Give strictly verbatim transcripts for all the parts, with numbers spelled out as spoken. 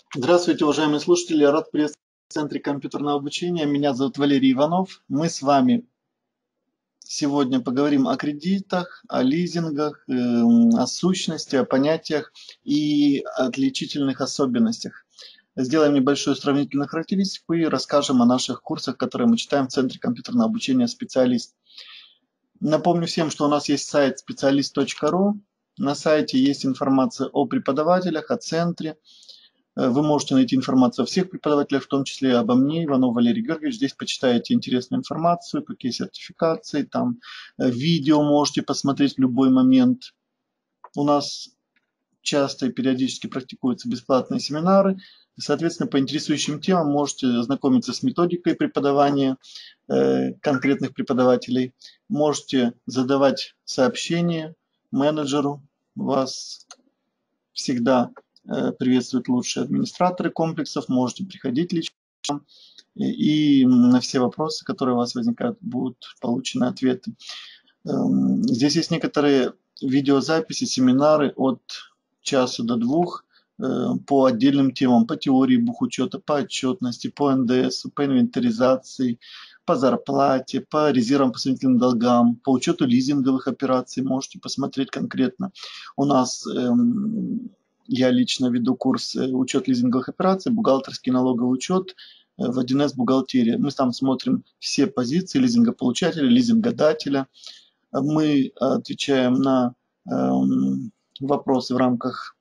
Здравствуйте, уважаемые слушатели! Я рад приветствовать в Центре компьютерного обучения. Меня зовут Валерий Иванов. Мы с вами сегодня поговорим о кредитах, о лизингах, эм, о сущности, о понятиях и отличительных особенностях. Сделаем небольшую сравнительную характеристику и расскажем о наших курсах, которые мы читаем в Центре компьютерного обучения «Специалист». Напомню всем, что у нас есть сайт специалист точка ру. На сайте есть информация о преподавателях, о центре. Вы можете найти информацию о всех преподавателях, в том числе обо мне, Иванов Валерий Георгиевич. Здесь почитаете интересную информацию, какие сертификации, там видео можете посмотреть в любой момент. У нас часто и периодически практикуются бесплатные семинары. Соответственно, по интересующим темам можете ознакомиться с методикой преподавания э, конкретных преподавателей. Можете задавать сообщения менеджеру. Вас всегда приветствуют лучшие администраторы комплексов. Можете приходить лично, и на все вопросы, которые у вас возникают, будут получены ответы. Здесь есть некоторые видеозаписи, семинары от часа до двух по отдельным темам, по теории бухучета, по отчетности, по эн дэ эс, по инвентаризации, по зарплате, по резервам, по сомнительным долгам, по учету лизинговых операций. Можете посмотреть конкретно. У нас эм, я лично веду курс учет лизинговых операций, бухгалтерский налоговый учет в один эс бухгалтерия. Мы там смотрим все позиции лизингополучателя, лизингодателя. Мы отвечаем на э, вопросы в рамках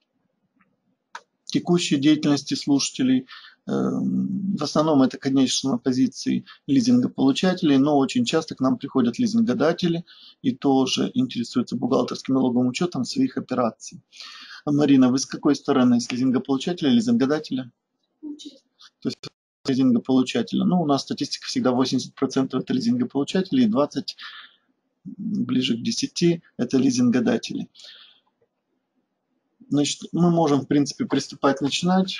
текущей деятельности слушателей. В основном это, конечно, позиции лизингополучателей, но очень часто к нам приходят лизингодатели и тоже интересуются бухгалтерским налоговым учетом своих операций. Марина, вы с какой стороны? С лизингополучателя или лизингодателя? То есть лизингополучателя. Ну, у нас статистика всегда восемьдесят процентов это лизингополучатели и двадцать процентов, ближе к десяти, это лизингодатели. Значит, мы можем, в принципе, приступать, начинать.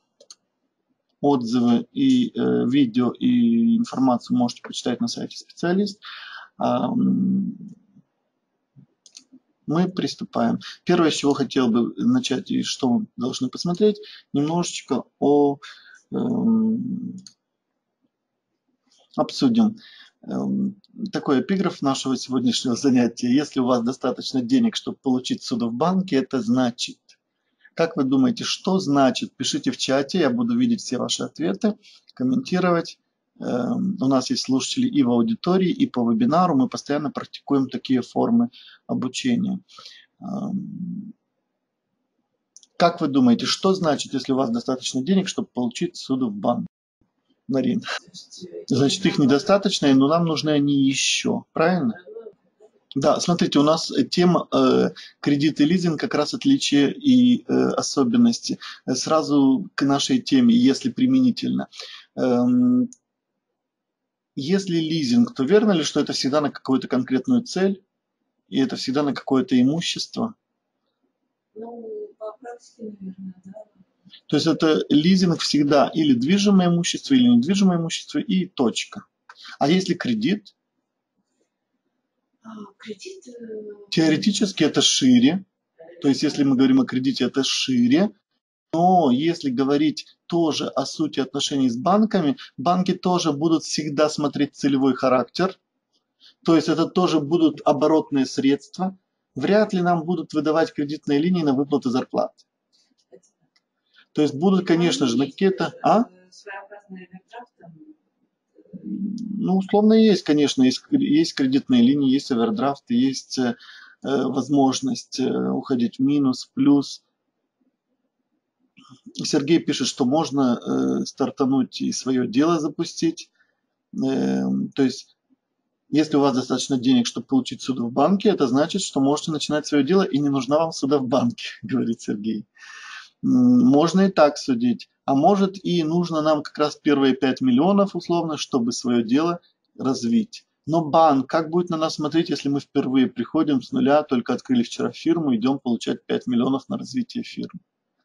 Отзывы и э, видео, и информацию можете почитать на сайте «Специалист». А, мы приступаем. Первое, с чего хотел бы начать и что вы должны посмотреть, немножечко о, э, обсудим. Такой эпиграф нашего сегодняшнего занятия. Если у вас достаточно денег, чтобы получить ссуду в банке, это значит. Как вы думаете, что значит? Пишите в чате, я буду видеть все ваши ответы, комментировать. У нас есть слушатели и в аудитории, и по вебинару. Мы постоянно практикуем такие формы обучения. Как вы думаете, что значит, если у вас достаточно денег, чтобы получить ссуду в банк? Марин. Значит, их недостаточно, но нам нужны они еще. Правильно? Да, смотрите, у нас тема э, кредит и лизинг как раз отличия и э, особенности. Сразу к нашей теме, если применительно. Эм, если лизинг, то верно ли, что это всегда на какую-то конкретную цель? И это всегда на какое-то имущество? Ну, по практике, наверное, да. То есть это лизинг всегда или движимое имущество, или недвижимое имущество, и точка. А если кредит? А, кредит... Теоретически это шире. То есть если мы говорим о кредите, это шире. Но если говорить тоже о сути отношений с банками, банки тоже будут всегда смотреть целевой характер. То есть это тоже будут оборотные средства. Вряд ли нам будут выдавать кредитные линии на выплаты зарплат. То есть будут, конечно же, на какие-то... А? Ну, условно есть, конечно. Есть, есть кредитные линии, есть овердрафты, есть э, возможность э, уходить в минус, в плюс. Сергей пишет, что можно э, стартануть и свое дело запустить. Э, то есть, если у вас достаточно денег, чтобы получить ссуду в банке, это значит, что можете начинать свое дело, и не нужна вам ссуда в банке, говорит Сергей. Можно и так судить. А может и нужно нам как раз первые пять миллионов условно, чтобы свое дело развить. Но банк как будет на нас смотреть, если мы впервые приходим с нуля, только открыли вчера фирму, идем получать пять миллионов на развитие фирмы?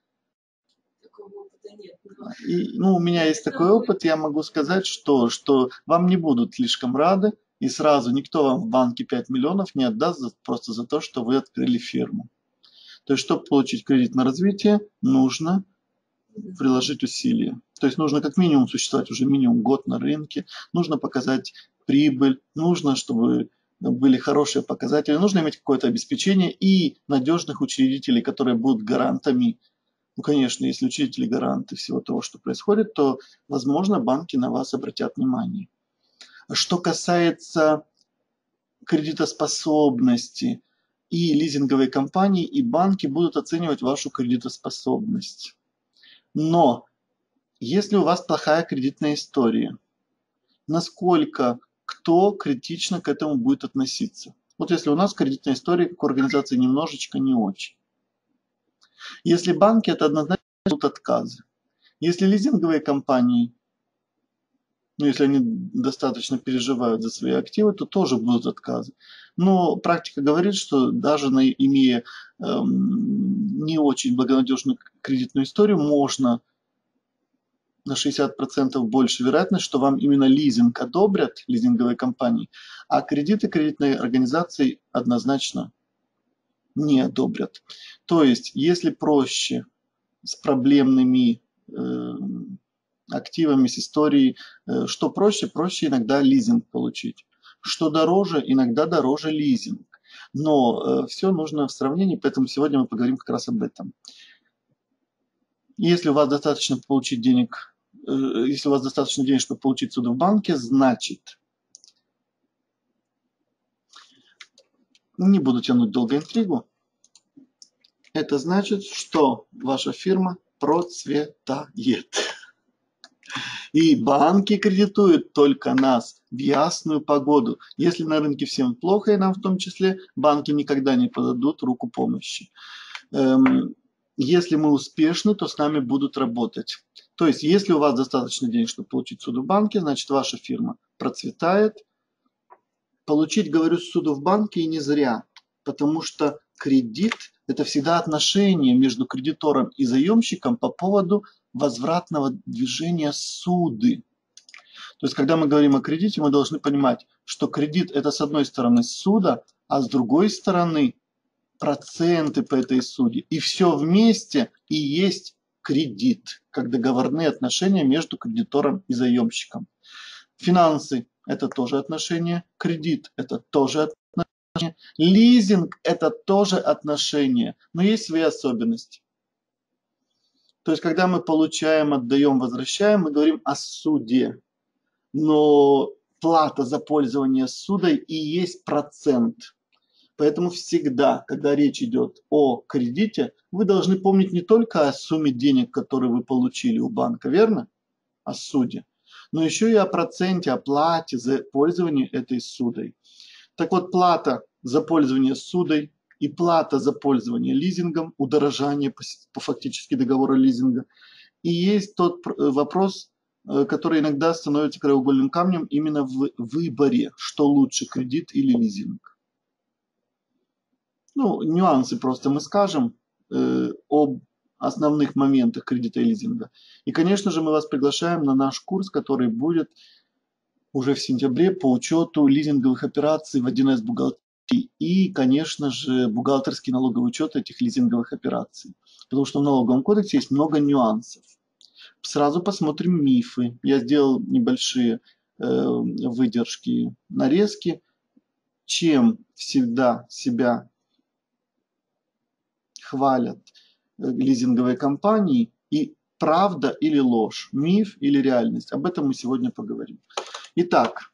И, ну, у меня есть такой опыт, я могу сказать, что, что вам не будут слишком рады, и сразу никто вам в банке пять миллионов не отдаст за, просто за то, что вы открыли фирму. То есть, чтобы получить кредит на развитие, нужно приложить усилия. То есть нужно как минимум существовать уже минимум год на рынке, нужно показать прибыль, нужно, чтобы были хорошие показатели, нужно иметь какое-то обеспечение и надежных учредителей, которые будут гарантами. Ну, конечно, если учредители гаранты всего того, что происходит, то, возможно, банки на вас обратят внимание. Что касается кредитоспособности, и лизинговые компании, и банки будут оценивать вашу кредитоспособность. Но если у вас плохая кредитная история, насколько кто критично к этому будет относиться? Вот если у нас кредитная история как у организации немножечко не очень. Если банки, это однозначно будут отказы. Если лизинговые компании, ну, если они достаточно переживают за свои активы, то тоже будут отказы. Но практика говорит, что даже на, имея эм, не очень благонадежную кредитную историю, можно на шестьдесят процентов больше вероятность, что вам именно лизинг одобрят, лизинговые компании, а кредиты кредитной организации однозначно не одобрят. То есть, если проще с проблемными э, активами, с историей, э, что проще? Проще иногда лизинг получить. Что дороже? Иногда дороже лизинг. Но э, все нужно в сравнении, поэтому сегодня мы поговорим как раз об этом. Если у вас достаточно получить денег, э, если у вас достаточно денег, чтобы получить суду в банке, значит, не буду тянуть долго интригу, это значит, что ваша фирма процветает. И банки кредитуют только нас в ясную погоду. Если на рынке всем плохо, и нам в том числе, банки никогда не подадут руку помощи. Эм, если мы успешны, то с нами будут работать. То есть, если у вас достаточно денег, чтобы получить суду в банке, значит, ваша фирма процветает. Получить, говорю, суду в банке и не зря, потому что кредит – это всегда отношение между кредитором и заемщиком по поводу возвратного движения суды. То есть, когда мы говорим о кредите, мы должны понимать, что кредит – это с одной стороны суда, а с другой стороны проценты по этой суде. И все вместе и есть кредит, как договорные отношения между кредитором и заемщиком. Финансы – это тоже отношения, кредит – это тоже отношения, лизинг – это тоже отношения, но есть свои особенности. То есть, когда мы получаем, отдаем, возвращаем, мы говорим о суде. Но плата за пользование судой и есть процент. Поэтому всегда, когда речь идет о кредите, вы должны помнить не только о сумме денег, которые вы получили у банка, верно? О суде. Но еще и о проценте, о плате за пользование этой судой. Так вот, плата за пользование судой и плата за пользование лизингом, удорожание по, по фактически договору лизинга. И есть тот вопрос, который иногда становится краеугольным камнем именно в выборе, что лучше, кредит или лизинг. Ну, нюансы просто мы скажем э, об основных моментах кредита и лизинга. И, конечно же, мы вас приглашаем на наш курс, который будет уже в сентябре по учету лизинговых операций в один эс бухгалтерии. И, конечно же, бухгалтерский налоговый учет этих лизинговых операций. Потому что в налоговом кодексе есть много нюансов. Сразу посмотрим мифы. Я сделал небольшие э, выдержки, нарезки. Чем всегда себя хвалят лизинговые компании и правда или ложь, миф или реальность. Об этом мы сегодня поговорим. Итак,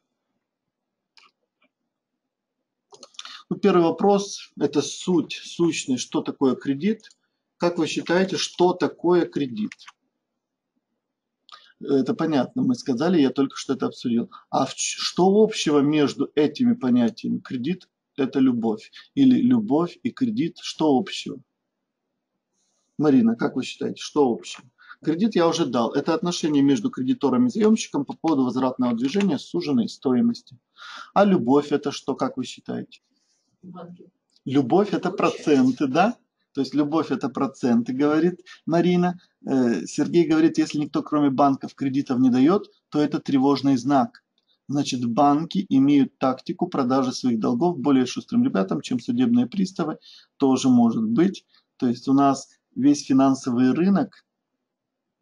ну, первый вопрос – это суть, сущность, что такое кредит. Как вы считаете, что такое кредит? Это понятно, мы сказали, я только что это обсудил. А в, что общего между этими понятиями? Кредит – это любовь. Или любовь и кредит – что общего? Марина, как вы считаете, что общего? Кредит я уже дал. Это отношение между кредитором и заемщиком по поводу возвратного движения с суженной стоимостью. А любовь – это что, как вы считаете? Банки. Любовь – это проценты, да? То есть любовь – это проценты, говорит Марина. Сергей говорит, если никто кроме банков кредитов не дает, то это тревожный знак. Значит, банки имеют тактику продажи своих долгов более шустрым ребятам, чем судебные приставы. Тоже может быть. То есть у нас весь финансовый рынок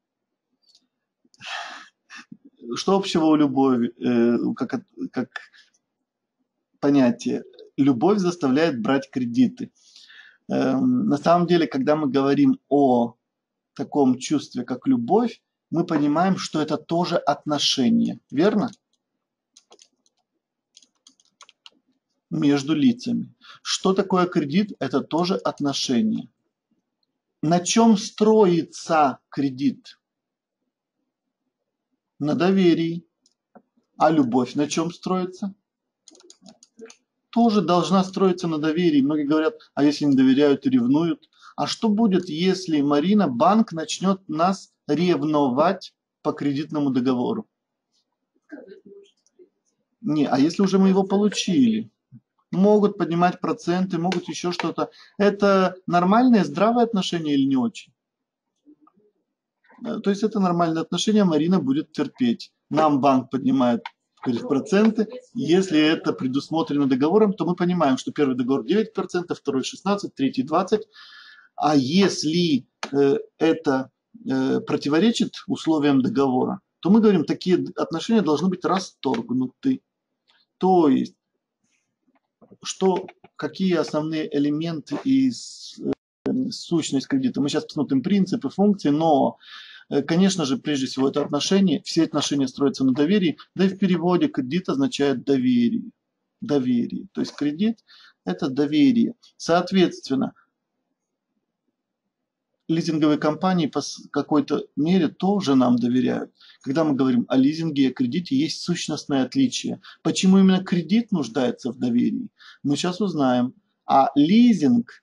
что общего у любови, э, как, как понятие? Любовь заставляет брать кредиты. Э, на самом деле, когда мы говорим о таком чувстве, как любовь, мы понимаем, что это тоже отношения, верно? Между лицами. Что такое кредит? Это тоже отношения. На чем строится кредит? На доверии. А любовь на чем строится? Тоже должна строиться на доверии. Многие говорят, а если не доверяют и ревнуют? А что будет, если, Марина, банк начнет нас ревновать по кредитному договору? Не, а если уже мы его получили? Могут поднимать проценты, могут еще что-то. Это нормальное, здравое отношение или не очень? То есть это нормальное отношение, Марина будет терпеть. Нам банк поднимает проценты. Если это предусмотрено договором, то мы понимаем, что первый договор девять процентов, второй шестнадцать процентов, третий двадцать процентов. А если э, это э, противоречит условиям договора, то мы говорим, такие отношения должны быть расторгнуты. То есть, что, какие основные элементы и э, сущность кредита. Мы сейчас посмотрим принципы, функции, но конечно же, прежде всего, это отношения. Все отношения строятся на доверии. Да и в переводе кредит означает доверие. Доверие. То есть кредит – это доверие. Соответственно, лизинговые компании по какой-то мере тоже нам доверяют. Когда мы говорим о лизинге и о кредите, есть сущностное отличие. Почему именно кредит нуждается в доверии? Мы сейчас узнаем. А лизинг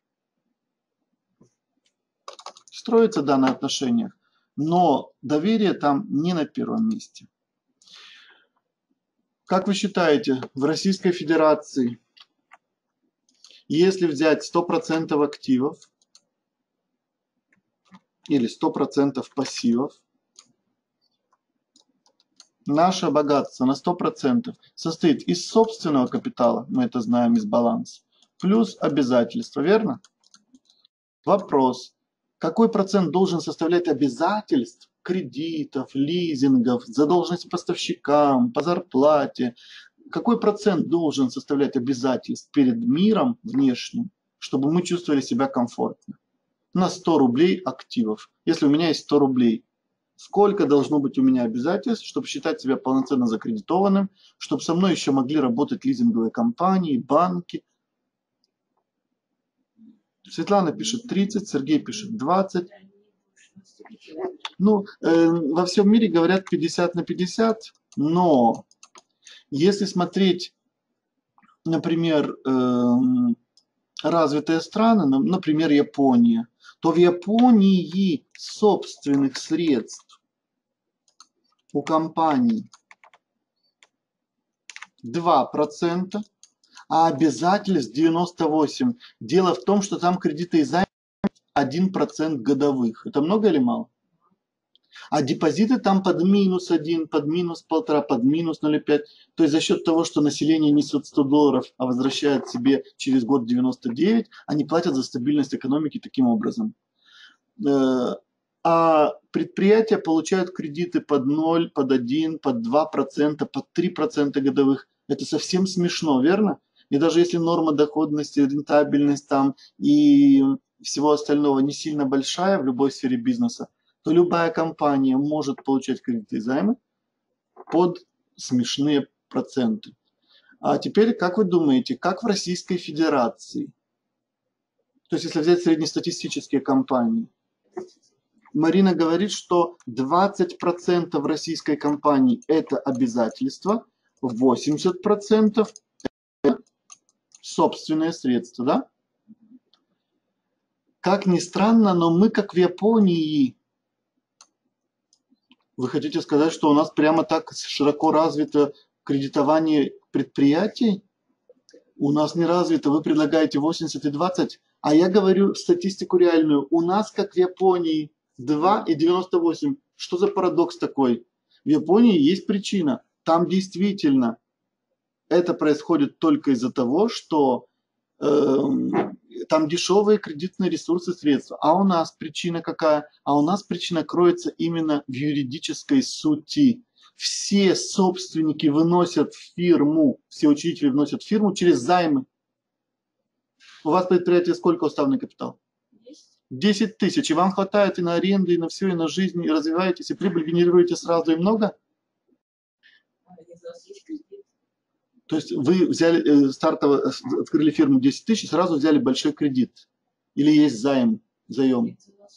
строится, да, на отношениях. Но доверие там не на первом месте. Как вы считаете, в Российской Федерации, если взять сто процентов активов или сто процентов пассивов, наше богатство на сто процентов состоит из собственного капитала, мы это знаем из баланса, плюс обязательства, верно? Вопрос. Какой процент должен составлять обязательств, кредитов, лизингов, задолженности поставщикам, по зарплате? Какой процент должен составлять обязательств перед миром внешним, чтобы мы чувствовали себя комфортно? На сто рублей активов. Если у меня есть сто рублей, сколько должно быть у меня обязательств, чтобы считать себя полноценно закредитованным, чтобы со мной еще могли работать лизинговые компании, банки? Светлана пишет тридцать, Сергей пишет двадцать. Ну, э, во всем мире говорят пятьдесят на пятьдесят, но если смотреть, например, э, развитые страны, например, Япония, то в Японии собственных средств у компаний два процента, а обязательств девяносто восемь процентов. Дело в том, что там кредиты и займы один процент годовых. Это много или мало? А депозиты там под минус один, под минус полтора, под минус ноль целых пять. То есть за счет того, что население несет сто долларов, а возвращает себе через год девяносто девять, они платят за стабильность экономики таким образом. А предприятия получают кредиты под ноль, под один, под два процента, под три процента годовых. Это совсем смешно, верно? И даже если норма доходности, рентабельность там и всего остального не сильно большая в любой сфере бизнеса, то любая компания может получать кредиты и займы под смешные проценты. А теперь, как вы думаете, как в Российской Федерации? То есть, если взять среднестатистические компании, Марина говорит, что двадцать процентов российской компании это обязательства, восемьдесят процентов это собственные средства, да? Как ни странно, но мы, как в Японии, вы хотите сказать, что у нас прямо так широко развито кредитование предприятий? У нас не развито, вы предлагаете восемьдесят и двадцать, а я говорю статистику реальную. У нас, как в Японии, два и девяносто восемь. Что за парадокс такой? В Японии есть причина. Там действительно это происходит только из-за того, что э, там дешевые кредитные ресурсы, средства. А у нас причина какая? А у нас причина кроется именно в юридической сути. все собственники выносят в фирму, все учредители вносят в фирму через займы. У вас предприятие сколько уставный капитал? десять тысяч. И вам хватает и на аренду, и на все, и на жизнь, и развиваетесь, и прибыль генерируете сразу и много? То есть вы взяли, э, стартово открыли фирму десять тысяч, сразу взяли большой кредит. Или есть займ, заем?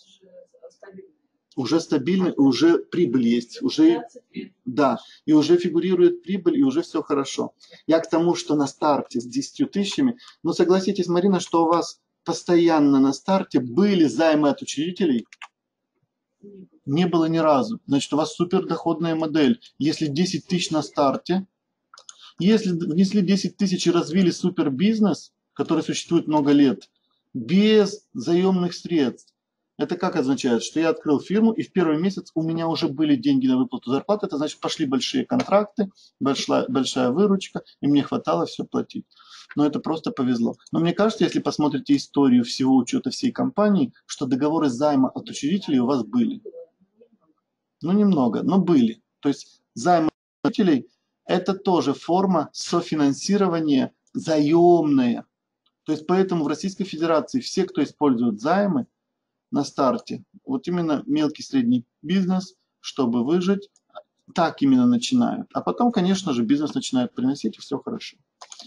Уже стабильный, уже прибыль есть. Уже, да, и уже фигурирует прибыль, и уже все хорошо. Я к тому, что на старте с десятью тысячами, но согласитесь, Марина, что у вас постоянно на старте были займы от учредителей? Не было ни разу. Значит, у вас супердоходная модель. Если десять тысяч на старте, если внесли десять тысяч и развили супербизнес, который существует много лет, без заемных средств, это как означает? Что я открыл фирму, и в первый месяц у меня уже были деньги на выплату зарплаты. Это значит, пошли большие контракты, большая, большая выручка, и мне хватало все платить. Но это просто повезло. Но мне кажется, если посмотрите историю всего учета всей компании, что договоры займа от учредителей у вас были. Ну, немного, но были. То есть займы от учредителей – это тоже форма софинансирования заемная. То есть поэтому в Российской Федерации все, кто использует займы, на старте. Вот именно мелкий средний бизнес, чтобы выжить, так именно начинают. А потом, конечно же, бизнес начинает приносить, и все хорошо.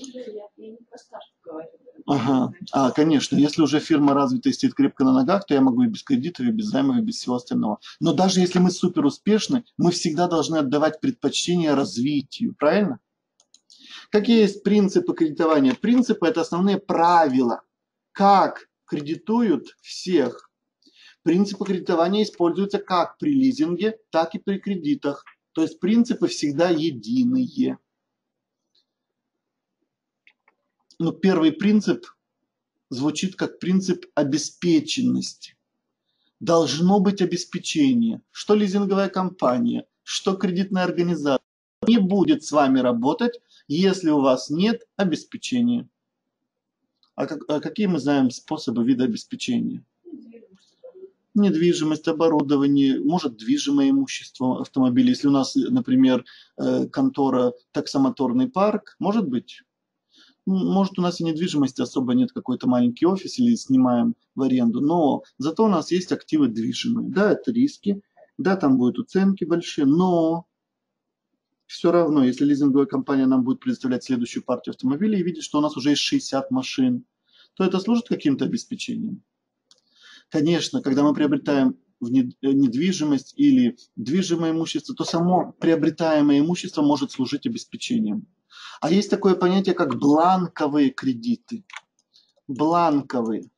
Ага. А, конечно, если уже фирма развита и стоит крепко на ногах, то я могу и без кредитов, и без займов, и без всего остального. Но даже если мы супер успешны, мы всегда должны отдавать предпочтение развитию, правильно? Какие есть принципы кредитования? Принципы – это основные правила, как кредитуют всех. Принципы кредитования используются как при лизинге, так и при кредитах. То есть принципы всегда единые. Но первый принцип звучит как принцип обеспеченности. Должно быть обеспечение. Что лизинговая компания, что кредитная организация не будет с вами работать, если у вас нет обеспечения. А, как, а какие мы знаем способы вида обеспечения? Недвижимость, оборудование, может движимое имущество автомобиля. Если у нас, например, контора таксомоторный парк, может быть. Может, у нас и недвижимости особо нет, какой-то маленький офис или снимаем в аренду, но зато у нас есть активы движимые. Да, это риски, да, там будут уценки большие, но все равно, если лизинговая компания нам будет предоставлять следующую партию автомобилей и видит, что у нас уже есть шестьдесят машин, то это служит каким-то обеспечением. Конечно, когда мы приобретаем недвижимость или движимое имущество, то само приобретаемое имущество может служить обеспечением. А есть такое понятие, как бланковые кредиты. Бланковые.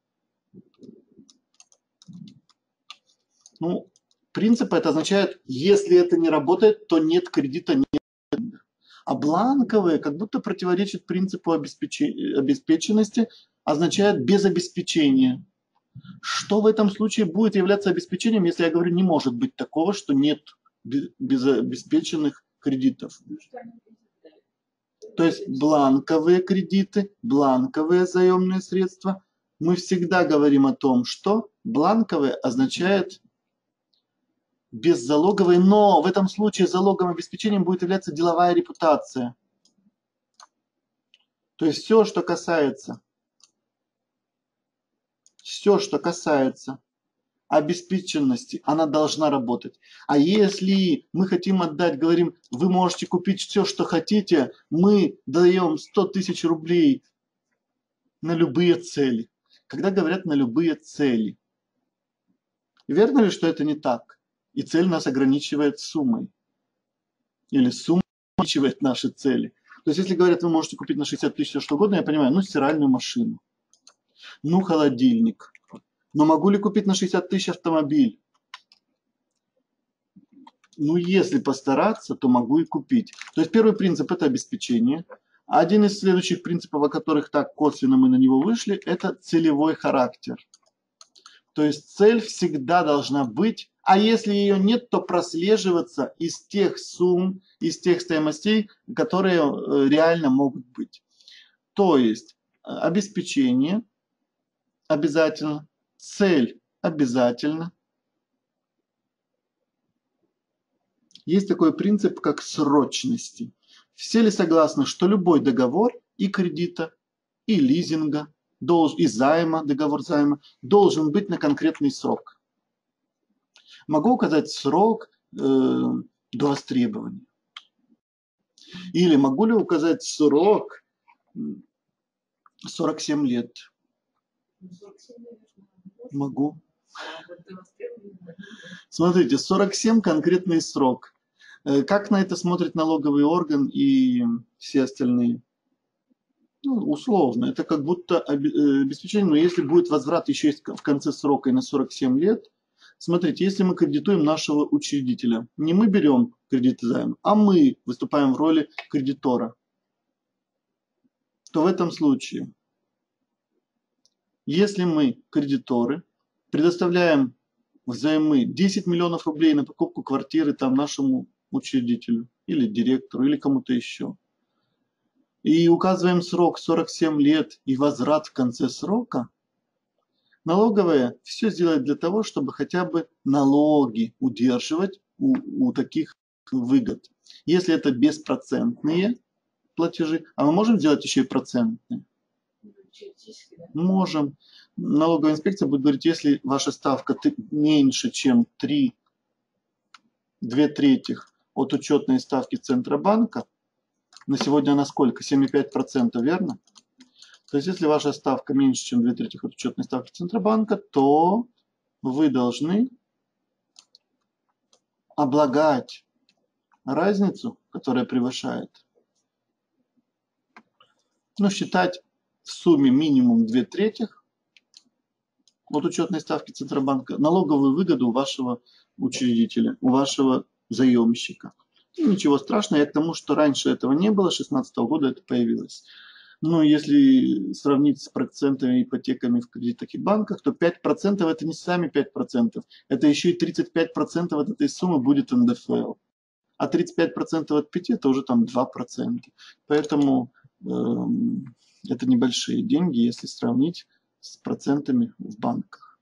Ну, принцип это означает, если это не работает, то нет кредита, нет. А бланковые как будто противоречат принципу обеспеченности, означает без обеспечения. Что в этом случае будет являться обеспечением, если я говорю, не может быть такого, что нет безобеспеченных кредитов? То есть бланковые кредиты, бланковые заемные средства. Мы всегда говорим о том, что бланковые означает беззалоговые, но в этом случае залоговым обеспечением будет являться деловая репутация. То есть все, что касается Все, что касается обеспеченности, она должна работать. А если мы хотим отдать, говорим, вы можете купить все, что хотите, мы даем сто тысяч рублей на любые цели. Когда говорят на любые цели, верно ли, что это не так? И цель нас ограничивает суммой. Или сумма ограничивает наши цели. То есть, если говорят, вы можете купить на шестьдесят тысяч все что угодно, я понимаю, ну, стиральную машину, ну, холодильник. Но могу ли купить на шестьдесят тысяч автомобиль? Ну, если постараться, то могу и купить. То есть первый принцип – это обеспечение. Один из следующих принципов, о которых так косвенно мы на него вышли, это целевой характер. То есть цель всегда должна быть, а если ее нет, то прослеживаться из тех сумм, из тех стоимостей, которые реально могут быть. То есть обеспечение обязательно. Цель обязательно. есть такой принцип, как срочности. Все ли согласны, что любой договор и кредита, и лизинга, и займа, договор займа, должен быть на конкретный срок? Могу указать срок э, до востребования. Или могу ли указать срок сорок семь лет? Могу. Смотрите, сорок семь конкретный срок. Как на это смотрит налоговый орган и все остальные? Ну, условно. Это как будто обеспечение, но если будет возврат еще в конце срока и на сорок семь лет, смотрите, если мы кредитуем нашего учредителя, не мы берем кредит и займ, а мы выступаем в роли кредитора, то в этом случае, если мы кредиторы, предоставляем взаймы десять миллионов рублей на покупку квартиры там нашему учредителю или директору или кому-то еще, и указываем срок сорок семь лет и возврат в конце срока, налоговая все сделает для того, чтобы хотя бы налоги удерживать у, у таких выгод. Если это беспроцентные платежи, а мы можем сделать еще и процентные? Можем. Налоговая инспекция будет говорить, если ваша ставка меньше, чем три, две трети от учетной ставки Центробанка, на сегодня она сколько? семь и пять десятых процента, верно? То есть, если ваша ставка меньше, чем две трети от учетной ставки Центробанка, то вы должны облагать разницу, которая превышает, ну, считать в сумме минимум две трети от учетной ставки Центробанка налоговую выгоду у вашего учредителя, у вашего заемщика. И ничего страшного, я к тому, что раньше этого не было, с две тысячи шестнадцатого года это появилось. Но если сравнить с процентами ипотеками в кредитах и банках, то пять процентов это не сами пять процентов, это еще и тридцать пять процентов от этой суммы будет эн дэ эф эл. А тридцать пять процентов от пяти это уже там два процента. Поэтому эм, это небольшие деньги, если сравнить с процентами в банках.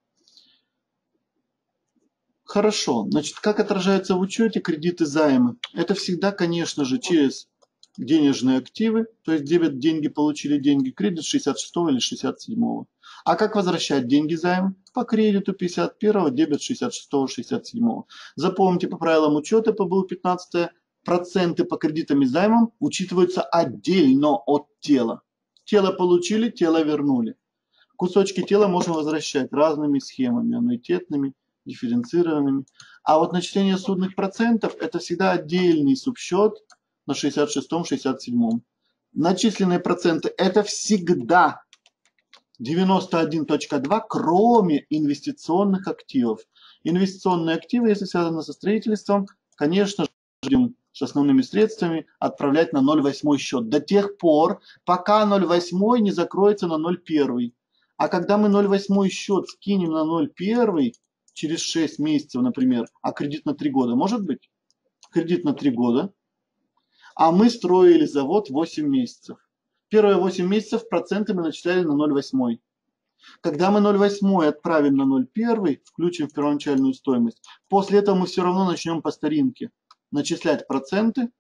Хорошо, значит, как отражается в учете кредиты, займы? Это всегда, конечно же, через денежные активы, то есть дебет, деньги, получили деньги, кредит шестьдесят шестого или шестьдесят седьмого. А как возвращать деньги займ? По кредиту пятьдесят первого, дебет шестьдесят шестого, шестьдесят седьмого. Запомните, по правилам учета по бэ у пятнадцать, проценты по кредитам и займам учитываются отдельно от тела. Тело получили, тело вернули. Кусочки тела можно возвращать разными схемами, аннуитетными, дифференцированными. А вот начисление судных процентов это всегда отдельный субсчет на шестьдесят шестом, шестьдесят седьмом. Начисленные проценты это всегда девяносто один точка два, кроме инвестиционных активов. Инвестиционные активы, если связаны со строительством, конечно же, будем с основными средствами отправлять на ноль восемь счет до тех пор, пока ноль восемь не закроется на ноль один. А когда мы ноль восемь счет скинем на ноль один через шесть месяцев, например, а кредит на три года, может быть? Кредит на три года. А мы строили завод восемь месяцев. Первые восемь месяцев проценты мы начисляли на ноль восемь. Когда мы ноль восемь отправим на ноль один, включим в первоначальную стоимость, после этого мы все равно начнем по старинке начислять проценты.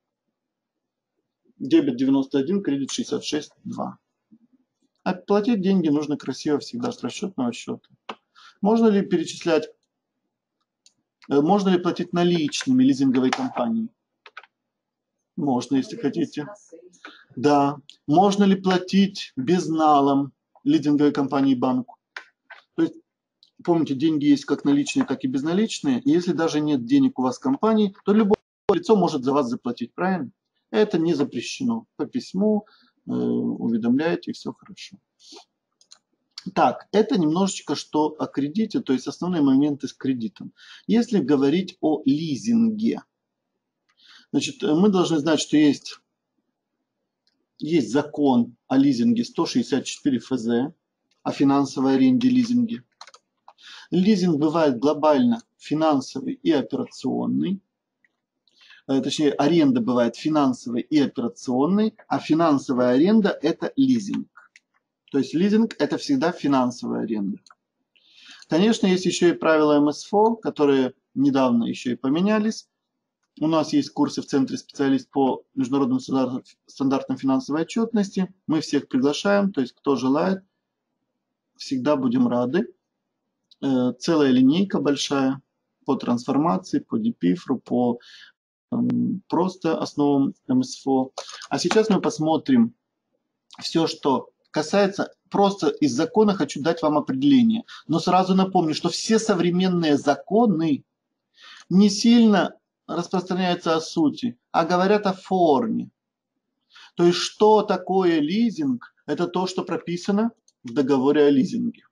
Дебет девяносто один, кредит шестьдесят шесть, два. А платить деньги нужно красиво всегда с расчетного счета. Можно ли перечислять, можно ли платить наличными лизинговой компании? Можно, если хотите. Да. Можно ли платить безналом лизинговой компании банку? То есть, помните, деньги есть как наличные, так и безналичные. И если даже нет денег у вас в компании, то любое лицо может за вас заплатить, правильно? Это не запрещено. По письму э, уведомляете, и все хорошо. Так, это немножечко что о кредите, то есть основные моменты с кредитом. Если говорить о лизинге, значит, мы должны знать, что есть, есть закон о лизинге сто шестьдесят четыре эф зэ, о финансовой аренде лизинге. Лизинг бывает глобально финансовый и операционный. Точнее, аренда бывает финансовой и операционной, а финансовая аренда – это лизинг. То есть лизинг – это всегда финансовая аренда. Конечно, есть еще и правила эм эс эф о, которые недавно еще и поменялись. У нас есть курсы в Центре специалист по международным стандартам финансовой отчетности. Мы всех приглашаем, то есть кто желает, всегда будем рады. Целая линейка большая по трансформации, по дипифру, по просто основам эм эс эф о. А сейчас мы посмотрим все, что касается, просто из закона хочу дать вам определение. Но сразу напомню, что все современные законы не сильно распространяются о сути, а говорят о форме. То есть, что такое лизинг? Это то, что прописано в договоре о лизинге.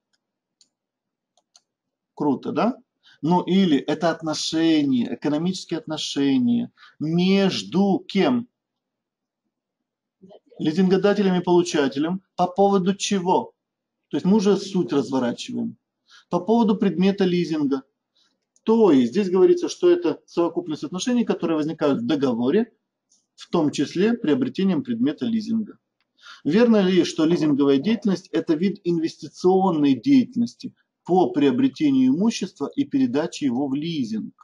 Круто, да? Ну или это отношения, экономические отношения между кем? Лизингодателем и получателем. По поводу чего? То есть мы уже суть разворачиваем. По поводу предмета лизинга. То есть здесь говорится, что это совокупность отношений, которые возникают в договоре, в том числе приобретением предмета лизинга. Верно ли, что лизинговая деятельность – это вид инвестиционной деятельности по приобретению имущества и передаче его в лизинг?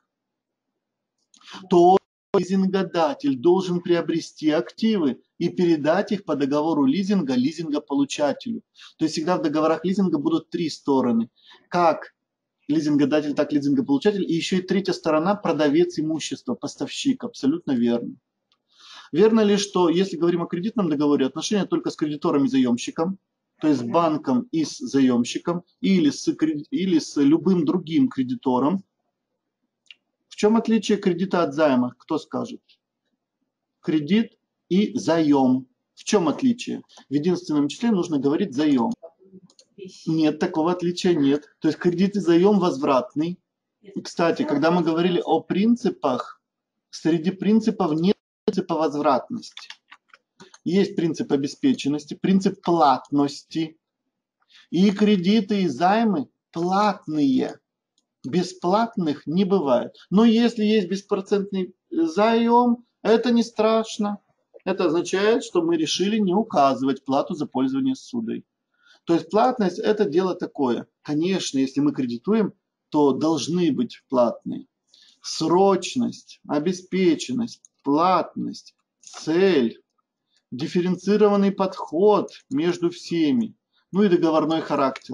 То лизингодатель должен приобрести активы и передать их по договору лизинга лизингополучателю. То есть всегда в договорах лизинга будут три стороны. Как лизингодатель, так и лизингополучатель. И еще и третья сторона – продавец имущества, поставщик. Абсолютно верно. Верно ли, что если говорим о кредитном договоре, отношения только с кредитором и заемщиком, то есть с банком и с заемщиком, или с, или с любым другим кредитором? В чем отличие кредита от займа? Кто скажет? Кредит и заем. В чем отличие? В единственном числе нужно говорить заем. Нет, такого отличия нет. То есть кредит и заем возвратный. Кстати, когда мы говорили о принципах, среди принципов нет принципа возвратности. Есть принцип обеспеченности, принцип платности. И кредиты, и займы платные. Бесплатных не бывает. Но если есть беспроцентный заем, это не страшно. Это означает, что мы решили не указывать плату за пользование ссудой. То есть платность – это дело такое. Конечно, если мы кредитуем, то должны быть платные. Срочность, обеспеченность, платность, цель, дифференцированный подход между всеми, ну и договорной характер.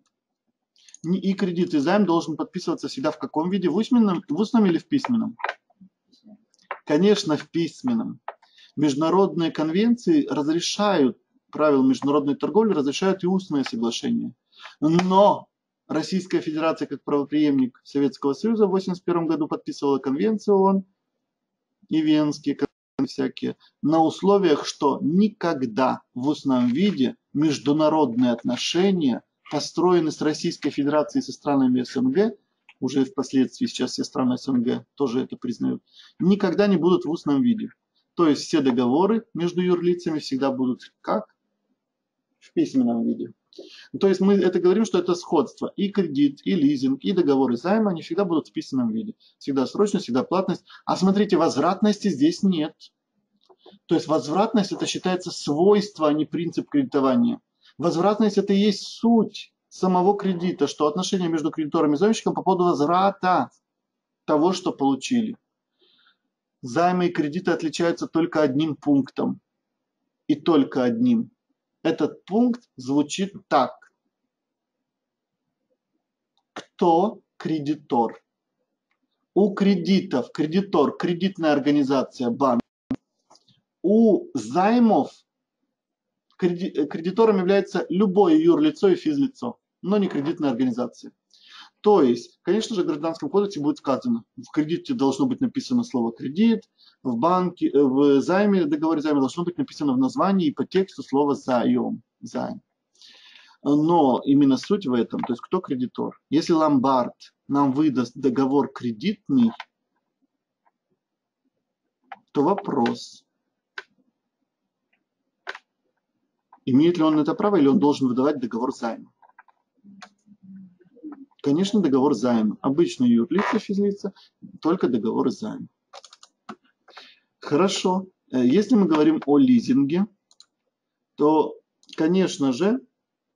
И кредит, и займ должен подписываться всегда в каком виде? В устном, в устном или в письменном? Конечно, в письменном. Международные конвенции разрешают, правила международной торговли разрешают и устные соглашения. Но Российская Федерация, как правопреемник Советского Союза, в восемьдесят первом году подписывала конвенцию ООН и Венские конвенции всякие, на условиях, что никогда в устном виде международные отношения, построенные с Российской Федерацией и со странами СНГ, уже впоследствии сейчас все страны СНГ тоже это признают, никогда не будут в устном виде. То есть все договоры между юрлицами всегда будут как? В письменном виде. То есть мы это говорим, что это сходство. И кредит, и лизинг, и договоры займа, они всегда будут в письменном виде. Всегда срочность, всегда платность. А смотрите, возвратности здесь нет. То есть возвратность это считается свойство, а не принцип кредитования. Возвратность это и есть суть самого кредита, что отношения между кредитором и заемщиком по поводу возврата того, что получили. Займы и кредиты отличаются только одним пунктом. И только одним. Этот пункт звучит так. Кто кредитор? У кредитов кредитор, кредитная организация, банк. У займов кредитором является любое юрлицо и физлицо, но не кредитная организация. То есть, конечно же, в Гражданском кодексе будет сказано, в кредите должно быть написано слово «кредит», в банке, в займе, договоре займа должно быть написано в названии и по тексту слово «заем», займ. Но именно суть в этом, то есть кто кредитор. Если ломбард нам выдаст договор кредитный, то вопрос, имеет ли он это право или он должен выдавать договор займа. Конечно, договор займа. Обычно юрлица, физлица, только договор займа. Хорошо. Если мы говорим о лизинге, то, конечно же,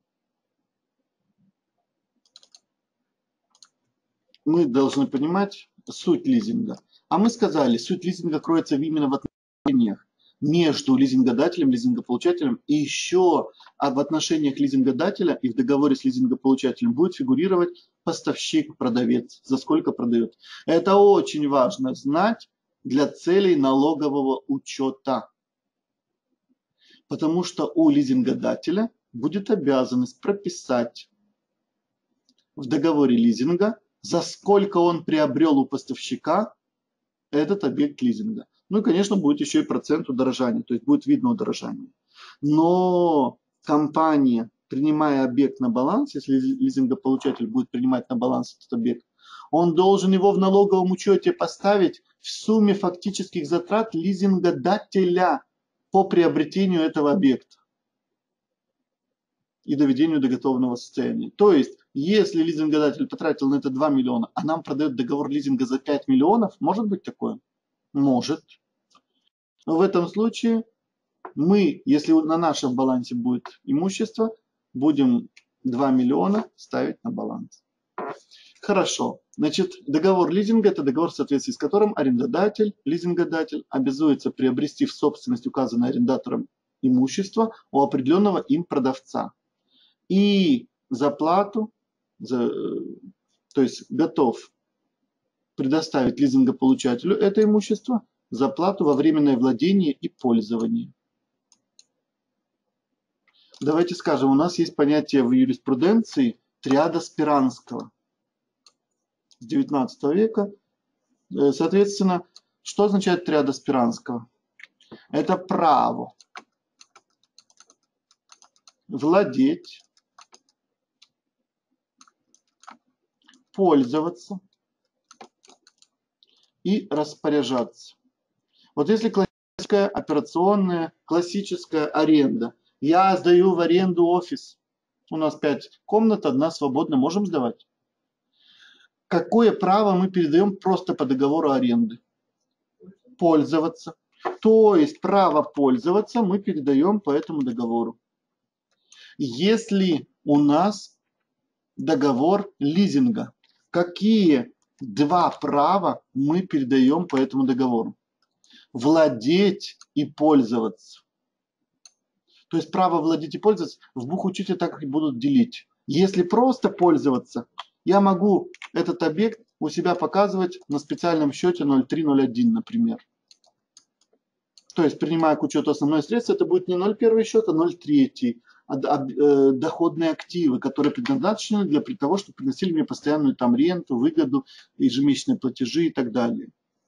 мы должны понимать, суть лизинга. А мы сказали, суть лизинга кроется именно в отношениях между лизингодателем, лизингополучателем, и еще а в отношениях лизингодателя и в договоре с лизингополучателем будет фигурировать поставщик, продавец, за сколько продает. Это очень важно знать для целей налогового учета. Потому что у лизингодателя будет обязанность прописать в договоре лизинга, за сколько он приобрел у поставщика этот объект лизинга. Ну и, конечно, будет еще и процент удорожания, то есть будет видно удорожание. Но компания, принимая объект на баланс, если лизингополучатель будет принимать на баланс этот объект, он должен его в налоговом учете поставить в сумме фактических затрат лизингодателя по приобретению этого объекта и доведению до готового состояния. То есть, если лизингодатель потратил на это два миллиона, а нам продает договор лизинга за пять миллионов, может быть такое? Может. Но в этом случае мы, если на нашем балансе будет имущество, будем два миллиона ставить на баланс. Хорошо. Значит, договор лизинга – это договор, в соответствии с которым арендодатель, лизингодатель обязуется приобрести в собственность указанное арендатором имущество у определенного им продавца. И за плату, за, то есть готов предоставить лизингополучателю это имущество за плату во временное владение и пользование. Давайте скажем, у нас есть понятие в юриспруденции триада Спиранского с девятнадцатого века. Соответственно, что означает триада Спиранского? Это право владеть, пользоваться и распоряжаться. Вот если классическая операционная, классическая аренда. Я сдаю в аренду офис. У нас пять комнат, одна свободна, можем сдавать. Какое право мы передаем просто по договору аренды? Пользоваться. То есть право пользоваться мы передаем по этому договору. Если у нас договор лизинга, какие два права мы передаем по этому договору? Владеть и пользоваться. То есть право владеть и пользоваться в бухучете так и будут делить. Если просто пользоваться, я могу этот объект у себя показывать на специальном счете ноль три ноль один, например. То есть, принимая к учету основное средство, это будет не ноль один счет, а ноль три, а доходные активы, которые предназначены для того, чтобы приносили мне постоянную там ренту, выгоду, ежемесячные платежи и так далее.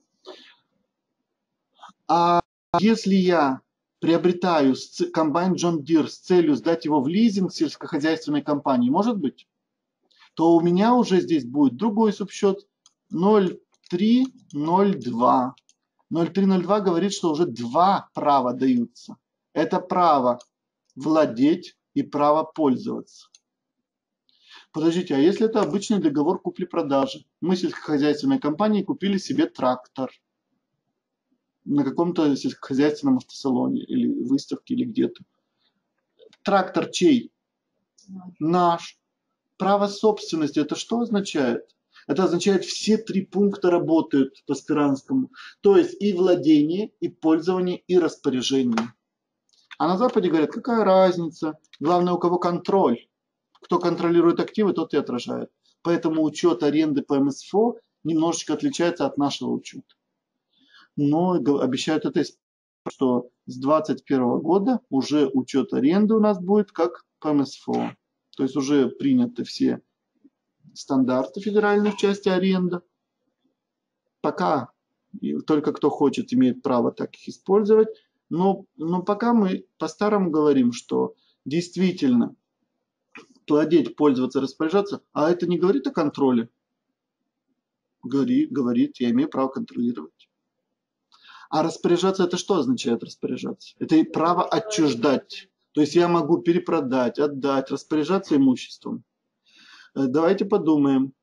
А если я приобретаю комбайн John Deere с целью сдать его в лизинг сельскохозяйственной компании, может быть, то у меня уже здесь будет другой субсчет ноль три ноль два. ноль три ноль два говорит, что уже два права даются. Это право владеть и право пользоваться. Подождите, а если это обычный договор купли-продажи? Мы сельскохозяйственной компании купили себе трактор на каком-то сельскохозяйственном автосалоне или выставке или где-то. Трактор чей? Наш. Право собственности это что означает? Это означает, все три пункта работают по Спиранскому. То есть и владение, и пользование, и распоряжение. А на Западе говорят, какая разница? Главное, у кого контроль. Кто контролирует активы, тот и отражает. Поэтому учет аренды по эм эс эф о немножечко отличается от нашего учета. Но обещают это, что с двадцать первого года уже учет аренды у нас будет как по эм эс эф о. То есть уже приняты все стандарты федеральной в части аренда. Пока только кто хочет, имеет право так их использовать. Но, но пока мы по-старому говорим, что действительно владеть, пользоваться, распоряжаться, а это не говорит о контроле. Говорит, говорит, я имею право контролировать. А распоряжаться это что означает распоряжаться? Это и право отчуждать. То есть я могу перепродать, отдать, распоряжаться имуществом. Давайте подумаем.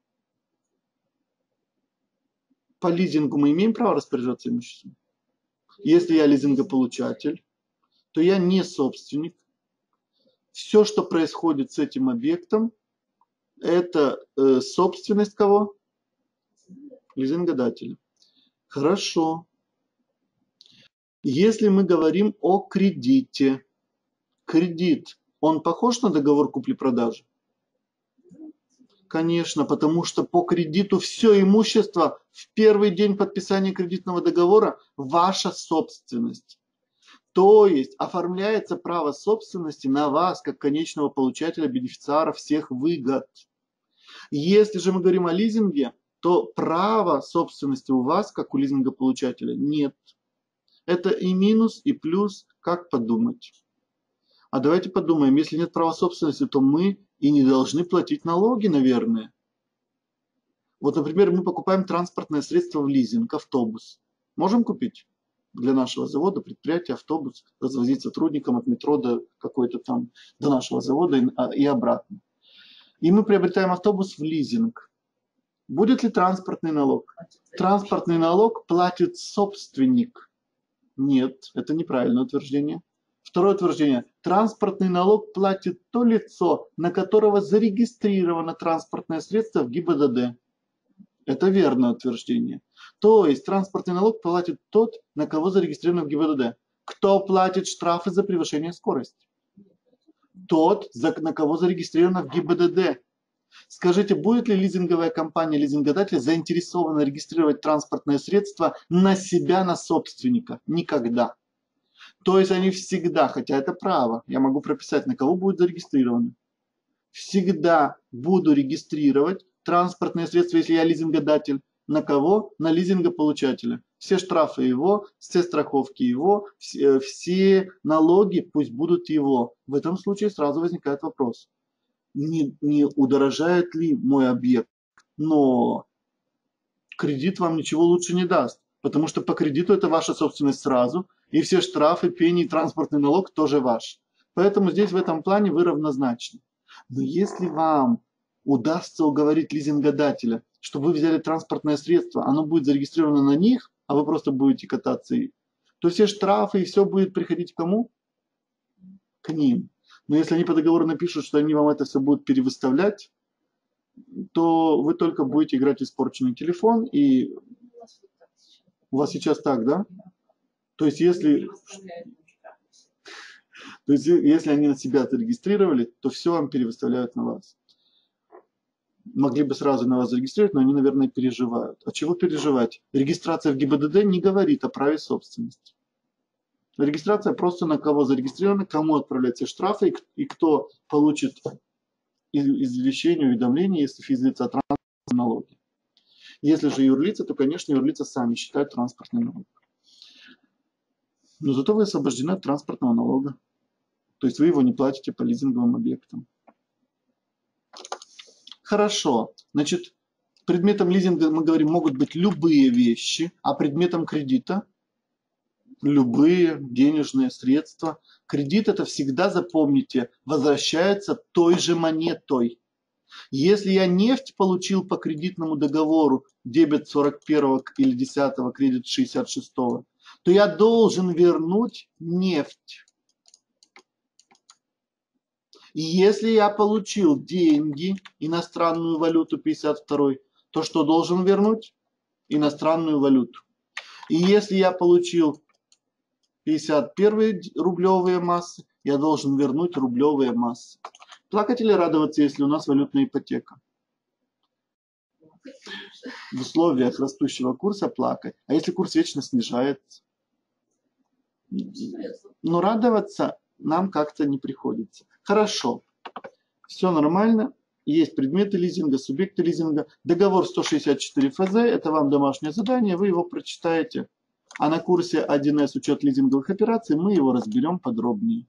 По лизингу мы имеем право распоряжаться имуществом? Если я лизингополучатель, то я не собственник. Все, что происходит с этим объектом, это э, собственность кого? лизингодателя. Хорошо. Если мы говорим о кредите, кредит, он похож на договор купли-продажи? Конечно, потому что по кредиту все имущество в первый день подписания кредитного договора ваша собственность. То есть оформляется право собственности на вас, как конечного получателя, бенефициара всех выгод. Если же мы говорим о лизинге, то права собственности у вас, как у лизингополучателя, нет. Это и минус, и плюс, как подумать. А давайте подумаем, если нет права собственности, то мы и не должны платить налоги, наверное. Вот, например, мы покупаем транспортное средство в лизинг, автобус. Можем купить? Для нашего завода, предприятия, автобус, развозить сотрудникам от метро до какой-то там, до нашего завода и, и обратно. И мы приобретаем автобус в лизинг. Будет ли транспортный налог? Транспортный налог платит собственник. Нет, это неправильное утверждение. Второе утверждение. Транспортный налог платит то лицо, на которого зарегистрировано транспортное средство в ГИБДД. Это верное утверждение. То есть транспортный налог платит тот, на кого зарегистрировано в ГИБДД. Кто платит штрафы за превышение скорости? Тот, на кого зарегистрировано в ГИБДД. Скажите, будет ли лизинговая компания, лизингодатель заинтересована регистрировать транспортное средство на себя, на собственника? Никогда. То есть они всегда, хотя это право, я могу прописать, на кого будет зарегистрировано. Всегда буду регистрировать транспортное средство, если я лизингодатель. На кого? На лизингополучателя. Все штрафы его, все страховки его, все, все налоги пусть будут его. В этом случае сразу возникает вопрос. Не, не удорожает ли мой объект? Но кредит вам ничего лучше не даст. Потому что по кредиту это ваша собственность сразу. И все штрафы, пени, транспортный налог тоже ваш. Поэтому здесь в этом плане вы равнозначны. Но если вам удастся уговорить лизингодателя, чтобы вы взяли транспортное средство, оно будет зарегистрировано на них, а вы просто будете кататься, то все штрафы и все будет приходить к кому? К ним. Но если они по договору напишут, что они вам это все будут перевыставлять, то вы только будете играть в испорченный телефон. И у вас сейчас так, да? То есть если... То есть, если они на себя зарегистрировали, то все вам перевыставляют на вас. Могли бы сразу на вас зарегистрировать, но они, наверное, переживают. А чего переживать? Регистрация в ГИБДД не говорит о праве собственности. Регистрация просто на кого зарегистрировано, кому отправляются штрафы и кто получит извещение, уведомление, если физлица, транспортные налоги. Если же юрлица, то, конечно, юрлица сами считают транспортный налог. Но зато вы освобождены от транспортного налога. То есть вы его не платите по лизинговым объектам. Хорошо. Значит, предметом лизинга, мы говорим, могут быть любые вещи, а предметом кредита любые денежные средства. Кредит, это всегда, запомните, возвращается той же монетой. Если я нефть получил по кредитному договору, дебет сорок первого или десятого, кредит шестьдесят шестого, то я должен вернуть нефть. И если я получил деньги, иностранную валюту пятьдесят второй, то что должен вернуть? Иностранную валюту. И если я получил пятьдесят первые рублевые массы, я должен вернуть рублевые массы. Плакать или радоваться, если у нас валютная ипотека? В условиях растущего курса плакать. А если курс вечно снижается? Но радоваться нам как-то не приходится. Хорошо. Все нормально. Есть предметы лизинга, субъекты лизинга. Договор сто шестьдесят четыре эф зэ. Это вам домашнее задание. Вы его прочитаете. А на курсе один эс учет лизинговых операций мы его разберем подробнее.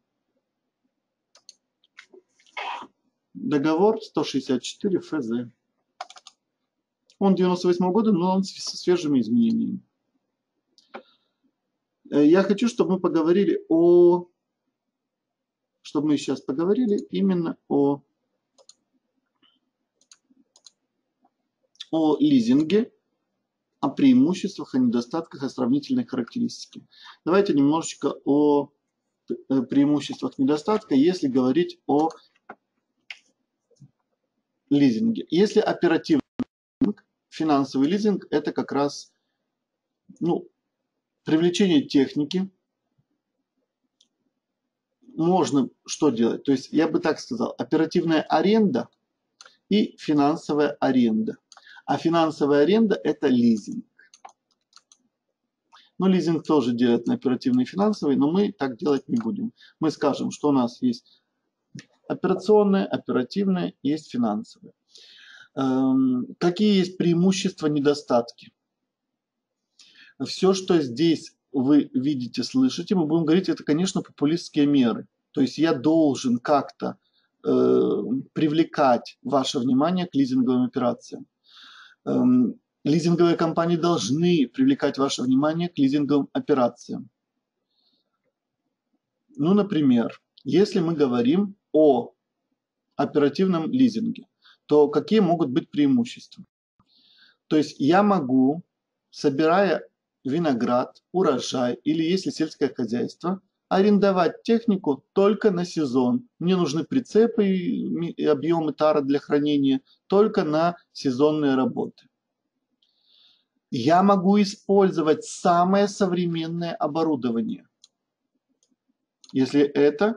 Договор сто шестьдесят четыре эф зэ. Он девяносто восьмого года, но он со свежими изменениями. Я хочу, чтобы мы поговорили о... Чтобы мы сейчас поговорили именно о... о лизинге, о преимуществах, о недостатках, о сравнительной характеристике. Давайте немножечко о преимуществах, недостатках, если говорить о лизинге. Если оперативный лизинг, финансовый лизинг – это как раз ну, привлечение техники. Можно что делать? То есть я бы так сказал, оперативная аренда и финансовая аренда. А финансовая аренда – это лизинг. Но лизинг тоже делят на оперативный и финансовый, но мы так делать не будем. Мы скажем, что у нас есть операционное, оперативное, есть финансовое. Эм, какие есть преимущества, недостатки? Все, что здесь вы видите, слышите, мы будем говорить, это, конечно, популистские меры. То есть я должен как-то э, привлекать ваше внимание к лизинговым операциям. Эм, лизинговые компании должны привлекать ваше внимание к лизинговым операциям. Ну, например, если мы говорим о оперативном лизинге, то какие могут быть преимущества? То есть я могу, собирая виноград, урожай или если сельское хозяйство, арендовать технику только на сезон. Мне нужны прицепы и объемы тара для хранения только на сезонные работы. Я могу использовать самое современное оборудование, если это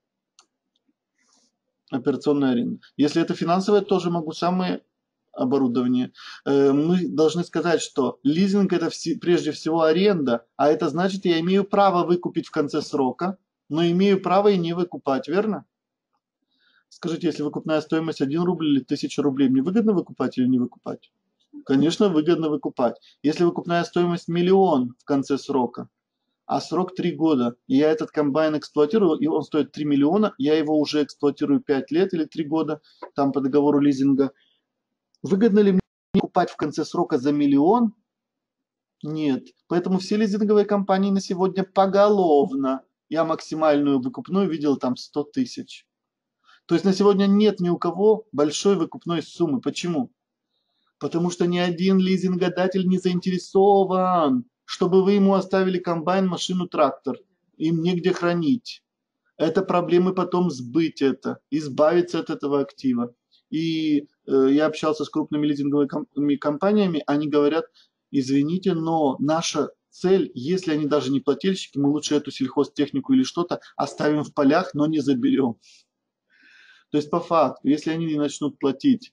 операционная аренда. Если это финансовое, тоже могу самое оборудование. Мы должны сказать, что лизинг это прежде всего аренда, а это значит, я имею право выкупить в конце срока, но имею право и не выкупать, верно? Скажите, если выкупная стоимость один рубль или тысяча рублей, мне выгодно выкупать или не выкупать? Конечно, выгодно выкупать. Если выкупная стоимость миллион в конце срока, а срок три года, и я этот комбайн эксплуатирую, и он стоит три миллиона, я его уже эксплуатирую пять лет или три года, там по договору лизинга. Выгодно ли мне покупать в конце срока за миллион? Нет. Поэтому все лизинговые компании на сегодня поголовно, я максимальную выкупную видел там сто тысяч. То есть на сегодня нет ни у кого большой выкупной суммы. Почему? Потому что ни один лизингодатель не заинтересован, чтобы вы ему оставили комбайн, машину, трактор. Им негде хранить. Это проблемы потом сбыть это, избавиться от этого актива. И э, я общался с крупными лизинговыми компаниями, они говорят, извините, но наша цель, если они даже не плательщики, мы лучше эту сельхозтехнику или что-то оставим в полях, но не заберем. То есть по факту, если они не начнут платить,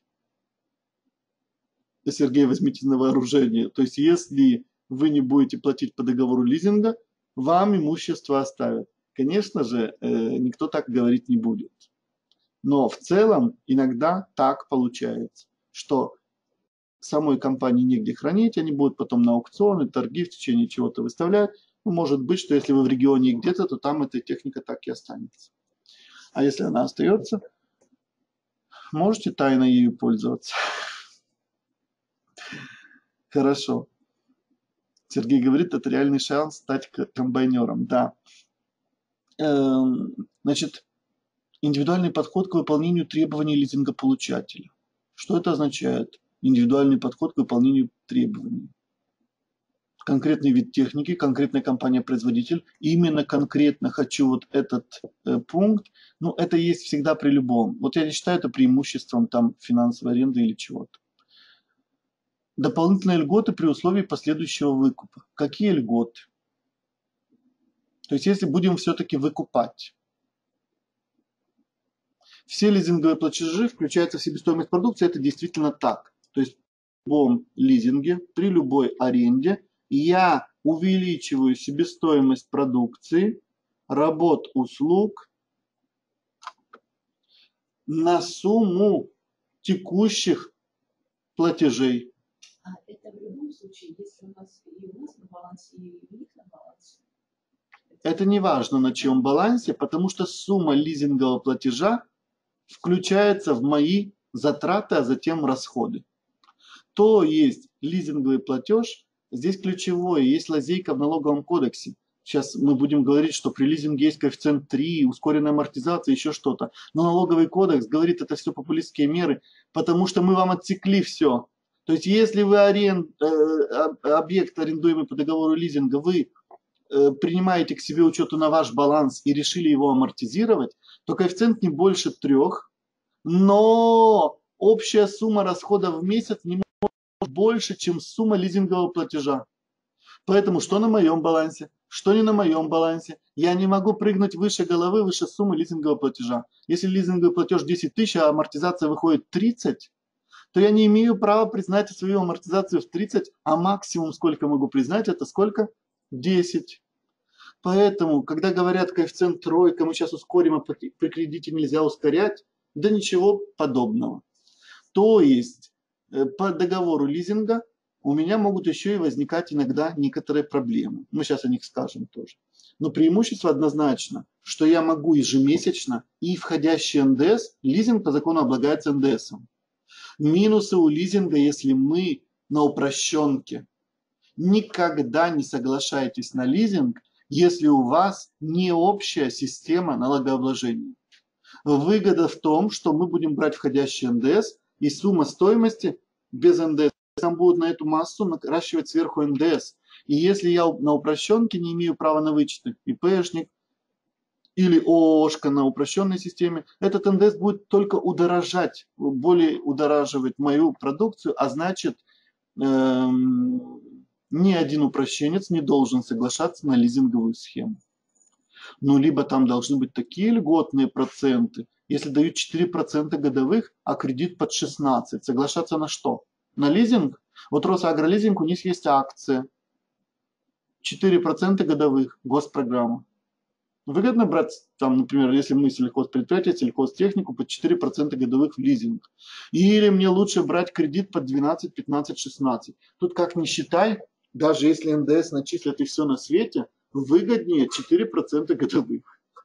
Сергей, возьмите на вооружение, то есть если вы не будете платить по договору лизинга, вам имущество оставят. Конечно же, э, никто так говорить не будет. Но в целом иногда так получается, что самой компании негде хранить, они будут потом на аукционы, торги в течение чего-то выставлять. Ну, может быть, что если вы в регионе где-то, то там эта техника так и останется. А если она остается, можете тайно ею пользоваться. Хорошо. Сергей говорит, это реальный шанс стать комбайнером. Да. Значит, индивидуальный подход к выполнению требований лизингополучателя. Что это означает? Индивидуальный подход к выполнению требований. Конкретный вид техники, конкретная компания-производитель. Именно конкретно хочу вот этот э, пункт. Ну, это есть всегда при любом. Вот я не считаю это преимуществом там финансовой аренды или чего-то. Дополнительные льготы при условии последующего выкупа. Какие льготы? То есть если будем все-таки выкупать. Все лизинговые платежи включаются в себестоимость продукции. Это действительно так. То есть при любом лизинге, при любой аренде я увеличиваю себестоимость продукции, работ, услуг на сумму текущих платежей. А это в любом случае, если у нас и у нас на балансе, и у них на балансе? Это не важно на чьем балансе, потому что сумма лизингового платежа включается в мои затраты, а затем расходы. То есть лизинговый платеж, здесь ключевое, есть лазейка в налоговом кодексе. Сейчас мы будем говорить, что при лизинге есть коэффициент три, ускоренная амортизация, еще что-то. Но налоговый кодекс говорит, это все популистские меры, потому что мы вам отсекли все. То есть если вы аренд, э, объект, арендуемый по договору лизинга, вы э, принимаете к себе учету на ваш баланс и решили его амортизировать, то коэффициент не больше трех, но общая сумма расходов в месяц не может больше, чем сумма лизингового платежа. Поэтому что на моем балансе, что не на моем балансе, я не могу прыгнуть выше головы, выше суммы лизингового платежа. Если лизинговый платеж десять тысяч, а амортизация выходит тридцать, то я не имею права признать свою амортизацию в тридцать, а максимум, сколько могу признать, это сколько? десять. Поэтому, когда говорят коэффициент тройка, мы сейчас ускорим, а при кредите нельзя ускорять, да ничего подобного. То есть по договору лизинга у меня могут еще и возникать иногда некоторые проблемы. Мы сейчас о них скажем тоже. Но преимущество однозначно, что я могу ежемесячно и входящий эн дэ эс, лизинг по закону облагается эн дэ эсом. Минусы у лизинга, если мы на упрощенке. Никогда не соглашайтесь на лизинг, если у вас не общая система налогообложения. Выгода в том, что мы будем брать входящий эн дэ эс, и сумма стоимости без эн дэ эс нам будут на эту массу наращивать сверху эн дэ эс. И если я на упрощенке не имею права на вычеты, ИПшник или ООшка на упрощенной системе, этот эн дэ эс будет только удорожать, более удораживать мою продукцию, а значит, эм, ни один упрощенец не должен соглашаться на лизинговую схему. Ну, либо там должны быть такие льготные проценты, если дают четыре процента годовых, а кредит под шестнадцать. Соглашаться на что? На лизинг? Вот Росагролизинг, у них есть акция. четыре процента годовых, госпрограмма. Выгодно брать, там, например, если мы сельхозпредприятие, сельхозтехнику под четыре процента годовых в лизинг. Или мне лучше брать кредит под двенадцать, пятнадцать, шестнадцать. Тут как ни считай, даже если эн дэ эс начислят и все на свете, выгоднее четыре процента годовых.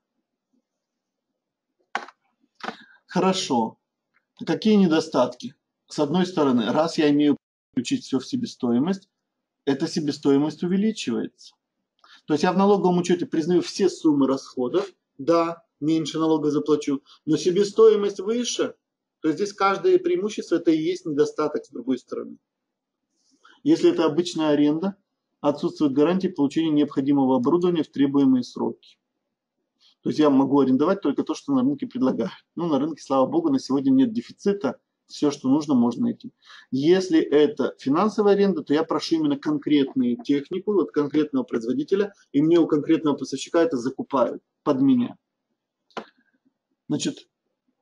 Хорошо. Какие недостатки? С одной стороны, раз я имею включить все в себестоимость, эта себестоимость увеличивается. То есть я в налоговом учете признаю все суммы расходов, да, меньше налога заплачу, но себестоимость выше, то есть здесь каждое преимущество это и есть недостаток с другой стороны. Если это обычная аренда, отсутствует гарантия получения необходимого оборудования в требуемые сроки. То есть я могу арендовать только то, что на рынке предлагают. Ну, на рынке, слава богу, на сегодня нет дефицита. Все, что нужно, можно найти. Если это финансовая аренда, то я прошу именно конкретную технику от конкретного производителя, и мне у конкретного поставщика это закупают под меня. Значит,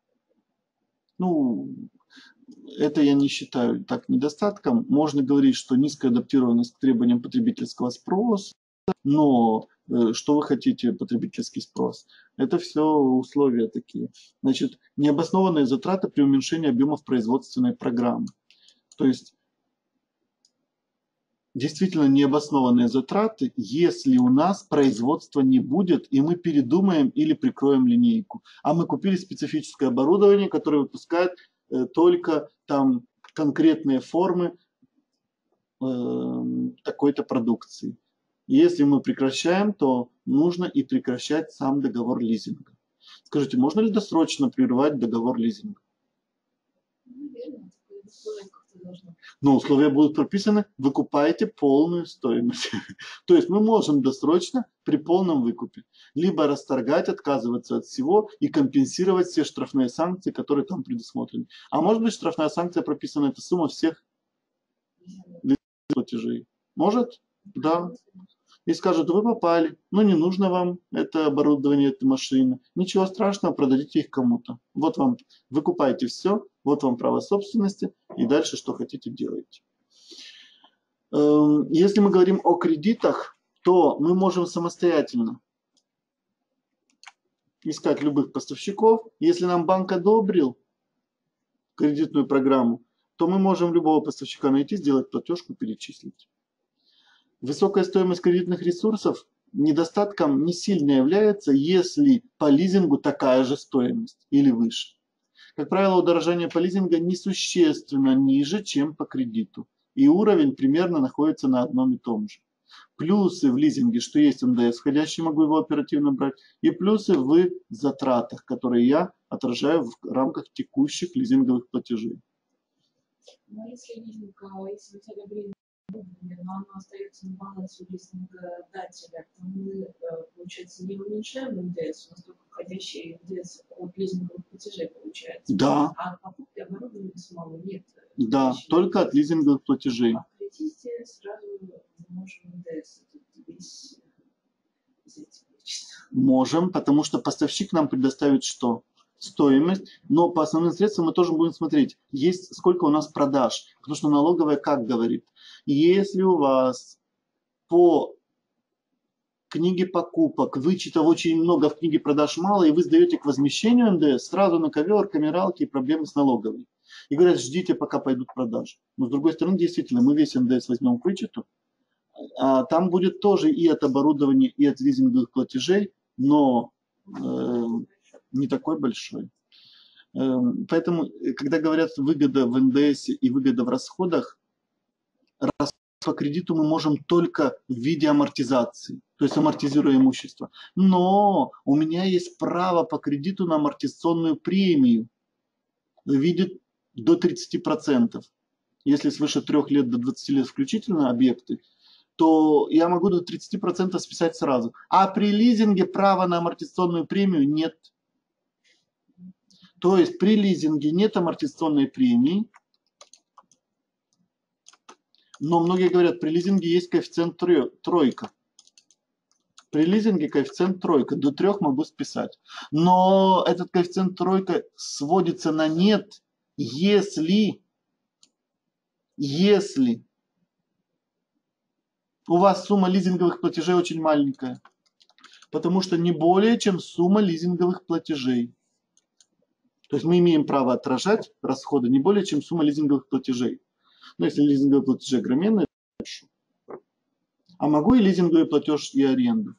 ну, это я не считаю так недостатком. Можно говорить, что низкая адаптированность к требованиям потребительского спроса, но что вы хотите, потребительский спрос? Это все условия такие. Значит, необоснованные затраты при уменьшении объемов производственной программы. То есть, действительно необоснованные затраты, если у нас производства не будет, и мы передумаем или прикроем линейку. А мы купили специфическое оборудование, которое выпускает э, только там конкретные формы э, такой-то продукции. Если мы прекращаем, то нужно и прекращать сам договор лизинга. Скажите, можно ли досрочно прерывать договор лизинга? Но условия будут прописаны, выкупаете полную стоимость. То есть мы можем досрочно при полном выкупе либо расторгать, отказываться от всего и компенсировать все штрафные санкции, которые там предусмотрены. А может быть штрафная санкция прописана, это сумма всех платежей. Может? Да. И скажут, вы попали, но не нужно вам это оборудование, эта машина. Ничего страшного, продадите их кому-то. Вот вам, выкупайте все, вот вам право собственности, и дальше что хотите делайте. Если мы говорим о кредитах, то мы можем самостоятельно искать любых поставщиков. Если нам банк одобрил кредитную программу, то мы можем любого поставщика найти, сделать платежку, перечислить. Высокая стоимость кредитных ресурсов недостатком не сильно является, если по лизингу такая же стоимость или выше. Как правило, удорожание по лизингу несущественно ниже, чем по кредиту. И уровень примерно находится на одном и том же. Плюсы в лизинге, что есть эн дэ эс входящий, могу его оперативно брать. И плюсы в затратах, которые я отражаю в рамках текущих лизинговых платежей. Но если лизинг, если у тебя время, но оно остается на балансе лизингодателя, то мы, получается, не уменьшаем эн дэ эс, у нас только входящий эн дэ эс от лизинговых платежей получается. Да. А покупки оборудования самого нет. Да, только от лизинговых платежей. А в кредите сразу мы можем эн дэ эс весь взять. Можем, потому что поставщик нам предоставит что? Стоимость, но по основным средствам мы тоже будем смотреть, есть сколько у нас продаж, потому что налоговая как говорит, если у вас по книге покупок вычетов очень много, в книге продаж мало, и вы сдаете к возмещению эн дэ эс, сразу на ковер, камералки и проблемы с налоговой. И говорят, ждите, пока пойдут продажи. Но с другой стороны, действительно, мы весь эн дэ эс возьмем к вычету, а там будет тоже и от оборудования, и от лизинговых платежей, но э, не такой большой. Э, поэтому, когда говорят выгода в эн дэ эс и выгода в расходах, расход по кредиту мы можем только в виде амортизации, то есть амортизируя имущество. Но у меня есть право по кредиту на амортизационную премию в виде до тридцати процентов. Если свыше трех лет до двадцати лет включительно объекты, то я могу до тридцати процентов списать сразу. А при лизинге права на амортизационную премию нет. То есть при лизинге нет амортизационной премии, но многие говорят, при лизинге есть коэффициент тройка. При лизинге коэффициент тройка, до трех могу списать. Но этот коэффициент тройка сводится на нет, если, если у вас сумма лизинговых платежей очень маленькая. Потому что не более, чем сумма лизинговых платежей. То есть мы имеем право отражать расходы не более, чем сумма лизинговых платежей. Но если лизинговые платежи огроменные, хорошо. А могу и лизинговый платеж, и аренду.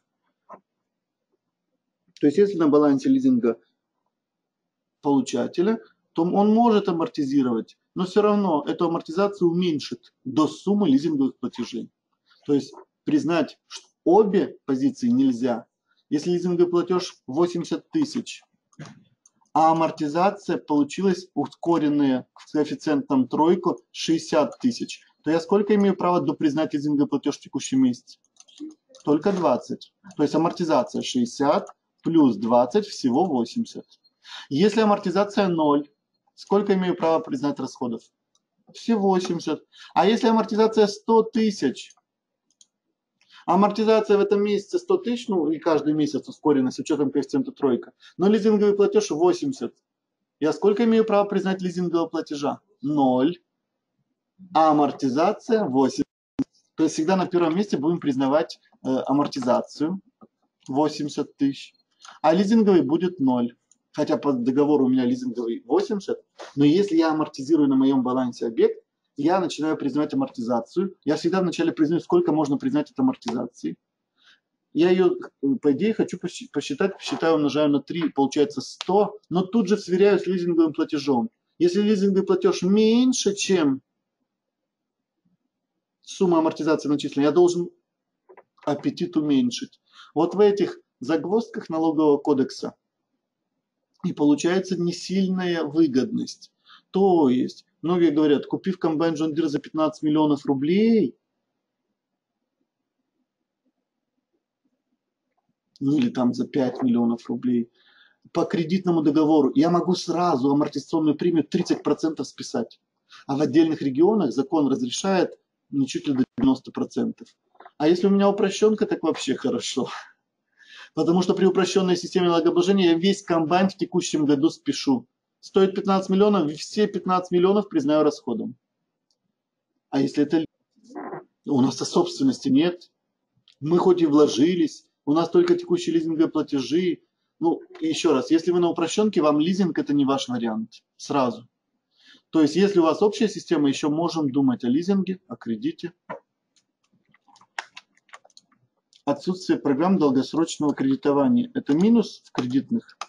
То есть если на балансе лизинга получателя, то он может амортизировать, но все равно эту амортизацию уменьшит до суммы лизинговых платежей. То есть признать что обе позиции нельзя. Если лизинговый платеж восемьдесят тысяч, а амортизация получилась ускоренная с коэффициентом тройку шестьдесят тысяч, то я сколько имею права допризнать лизинговый платеж в текущем месяце? Только двадцать. То есть амортизация шестьдесят плюс двадцать, всего восемьдесят. Если амортизация ноль, сколько имею права признать расходов? Всего восемьдесят. А если амортизация сто тысяч? Амортизация в этом месяце сто тысяч, ну и каждый месяц ускорена с учетом коэффициента тройка. Но лизинговый платеж восемьдесят. Я сколько имею права признать лизингового платежа? ноль. А амортизация восемьдесят. То есть всегда на первом месте будем признавать э, амортизацию восемьдесят тысяч. А лизинговый будет ноль. Хотя по договору у меня лизинговый восемьдесят. Но если я амортизирую на моем балансе объект, я начинаю признавать амортизацию. Я всегда вначале признаю, сколько можно признать от амортизации. Я ее, по идее, хочу посчитать, посчитаю, умножаю на три, получается сто, но тут же сверяю с лизинговым платежом. Если лизинговый платеж меньше, чем сумма амортизации начислена, я должен аппетит уменьшить. Вот в этих загвоздках налогового кодекса и получается несильная выгодность. То есть, многие говорят, купив комбайн John Deere за пятнадцать миллионов рублей, ну или там за пять миллионов рублей, по кредитному договору, я могу сразу амортизационную премию тридцать процентов списать. А в отдельных регионах закон разрешает не чуть ли до девяноста процентов. А если у меня упрощенка, так вообще хорошо. Потому что при упрощенной системе налогообложения я весь комбайн в текущем году спешу. Стоит пятнадцать миллионов, все пятнадцать миллионов признаю расходом. А если это... У нас-то собственности нет. Мы хоть и вложились, у нас только текущие лизинговые платежи. Ну, еще раз, если вы на упрощенке, вам лизинг это не ваш вариант. Сразу. То есть, если у вас общая система, еще можем думать о лизинге, о кредите. Отсутствие программ долгосрочного кредитования. Это минус в кредитных.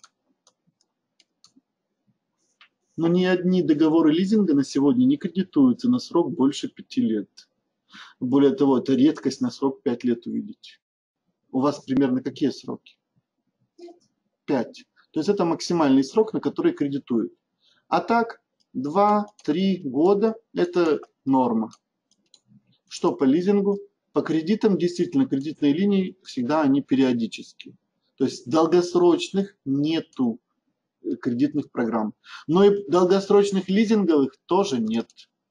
Но ни одни договоры лизинга на сегодня не кредитуются на срок больше пяти лет. Более того, это редкость на срок пять лет увидеть. У вас примерно какие сроки? пять. То есть это максимальный срок, на который кредитуют. А так, два-три года – это норма. Что по лизингу? По кредитам, действительно, кредитные линии всегда они периодические. То есть долгосрочных нету кредитных программ. Но и долгосрочных лизинговых тоже нет.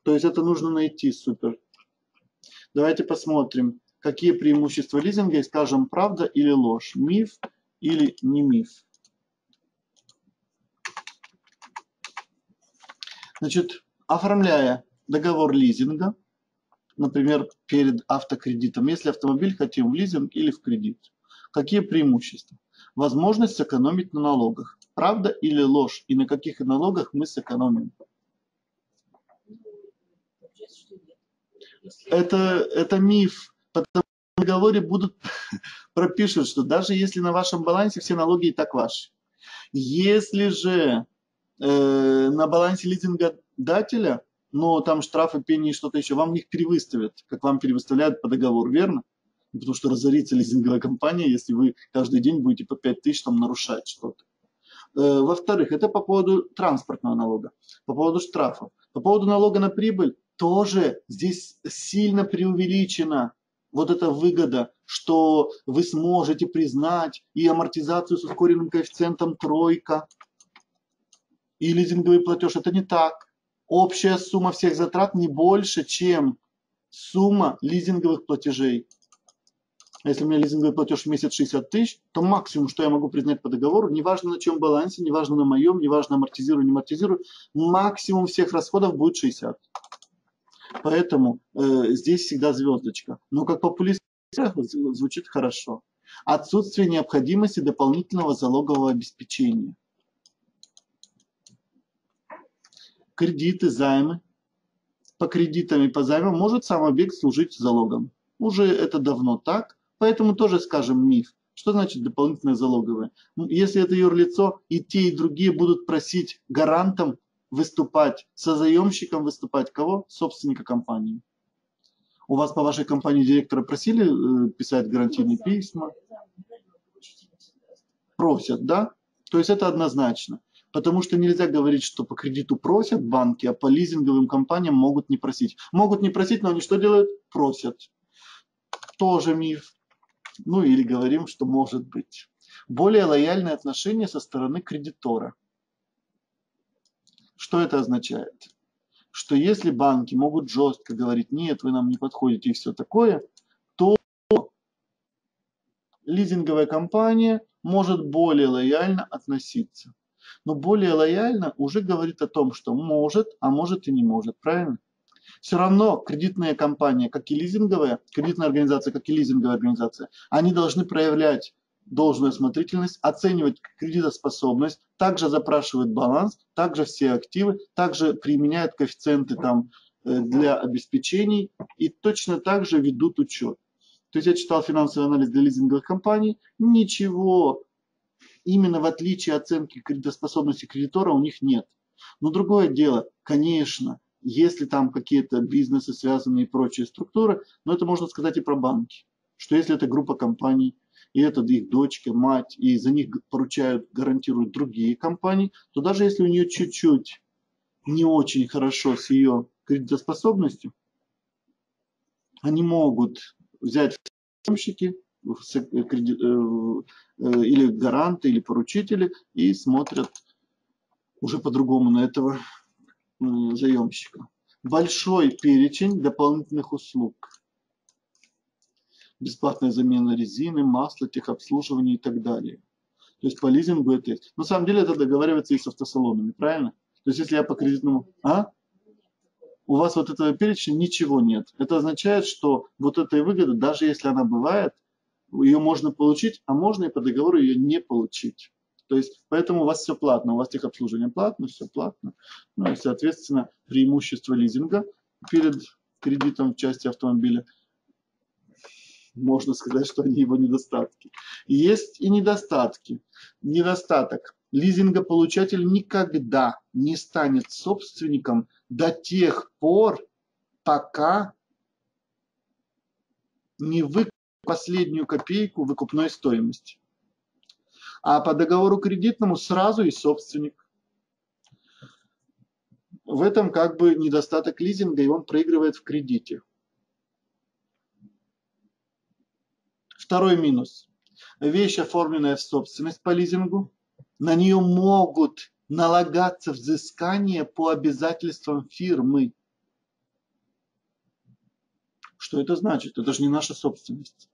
То есть это нужно найти, супер. Давайте посмотрим, какие преимущества лизинга и скажем, правда или ложь, миф или не миф. Значит, оформляя договор лизинга, например, перед автокредитом, если автомобиль хотим в лизинг или в кредит, какие преимущества? Возможность сэкономить на налогах. Правда или ложь? И на каких налогах мы сэкономим? Это, это миф. Потому что в договоре будут пропишут, что даже если на вашем балансе все налоги и так ваши. Если же э, на балансе лизингодателя, но там штрафы, пени и что-то еще, вам их перевыставят, как вам перевыставляют по договору, верно? Потому что разорится лизинговая компания, если вы каждый день будете по пять тысяч там нарушать что-то. Э, во-вторых, это по поводу транспортного налога, по поводу штрафов. По поводу налога на прибыль тоже здесь сильно преувеличено вот эта выгода, что вы сможете признать и амортизацию с ускоренным коэффициентом тройка, и лизинговый платеж. Это не так. Общая сумма всех затрат не больше, чем сумма лизинговых платежей. Если у меня лизинговый платеж в месяц шестьдесят тысяч, то максимум, что я могу признать по договору, неважно на чем балансе, неважно на моем, неважно амортизирую, не амортизирую, максимум всех расходов будет шестьдесят. Поэтому э, здесь всегда звездочка. Но как популист звучит хорошо. Отсутствие необходимости дополнительного залогового обеспечения. Кредиты, займы. По кредитам и по займам может сам объект служить залогом. Уже это давно так. Поэтому тоже скажем миф. Что значит дополнительное залоговое? Если это юрлицо, и те, и другие будут просить гарантом выступать, созаемщиком выступать кого? Собственника компании. У вас по вашей компании директора просили э, писать гарантийные письма? Просят, да? То есть это однозначно. Потому что нельзя говорить, что по кредиту просят банки, а по лизинговым компаниям могут не просить. Могут не просить, но они что делают? Просят. Тоже миф. Ну или говорим, что может быть. Более лояльное отношение со стороны кредитора. Что это означает? Что если банки могут жестко говорить, нет, вы нам не подходите и все такое, то лизинговая компания может более лояльно относиться. Но более лояльно уже говорит о том, что может, а может и не может. Правильно? Все равно кредитная компания, как и лизинговая, кредитная организация, как и лизинговая организация, они должны проявлять должную осмотрительность, оценивать кредитоспособность, также запрашивают баланс, также все активы, также применяют коэффициенты там для обеспечений и точно так же ведут учет. То есть я читал финансовый анализ для лизинговых компаний, ничего, именно в отличие от оценки кредитоспособности кредитора у них нет. Но другое дело, конечно, если там какие-то бизнесы связанные и прочие структуры, но это можно сказать и про банки, что если это группа компаний, и это их дочка, мать, и за них поручают, гарантируют другие компании, то даже если у нее чуть-чуть не очень хорошо с ее кредитоспособностью, они могут взять заемщики или гаранты, или поручители и смотрят уже по-другому на этого заемщика. Большой перечень дополнительных услуг. Бесплатная замена резины, масла, техобслуживание и так далее. То есть по лизингу это есть. На самом деле это договаривается и с автосалонами, правильно? То есть если я по кредитному... А? У вас вот этого перечня ничего нет. Это означает, что вот этой выгоды, даже если она бывает, ее можно получить, а можно и по договору ее не получить. То есть поэтому у вас все платно, у вас техобслуживание платно, все платно. Ну и соответственно преимущество лизинга перед кредитом в части автомобиля, можно сказать, что они его недостатки. Есть и недостатки. Недостаток. Лизингополучатель никогда не станет собственником до тех пор, пока не выкупит последнюю копейку выкупной стоимости. А по договору кредитному сразу и собственник. В этом как бы недостаток лизинга, и он проигрывает в кредите. Второй минус. Вещь, оформленная в собственность по лизингу, на нее могут налагаться взыскания по обязательствам фирмы. Что это значит? Это же не наша собственность.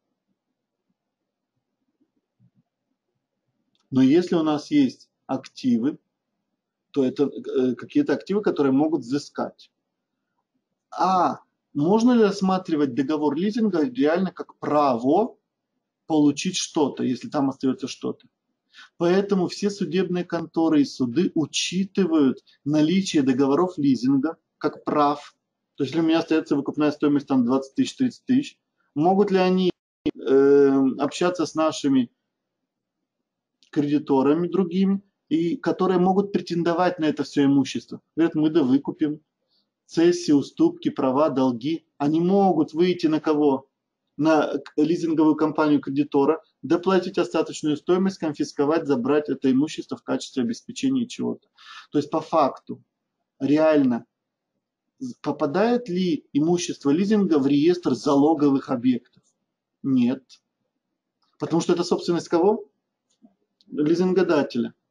Но если у нас есть активы, то это э, какие-то активы, которые могут взыскать. А можно ли рассматривать договор лизинга реально как право получить что-то, если там остается что-то? Поэтому все судебные конторы и суды учитывают наличие договоров лизинга как прав. То есть, если у меня остается выкупная стоимость там двадцать тысяч, тридцать тысяч, могут ли они э, общаться с нашими кредиторами другими, и которые могут претендовать на это все имущество? Говорят, мы да выкупим. Цессии, уступки, права, долги. Они могут выйти на кого? На лизинговую компанию кредитора, доплатить остаточную стоимость, конфисковать, забрать это имущество в качестве обеспечения чего-то. То есть по факту, реально, попадает ли имущество лизинга в реестр залоговых объектов? Нет. Потому что это собственность кого? Лизингодателя.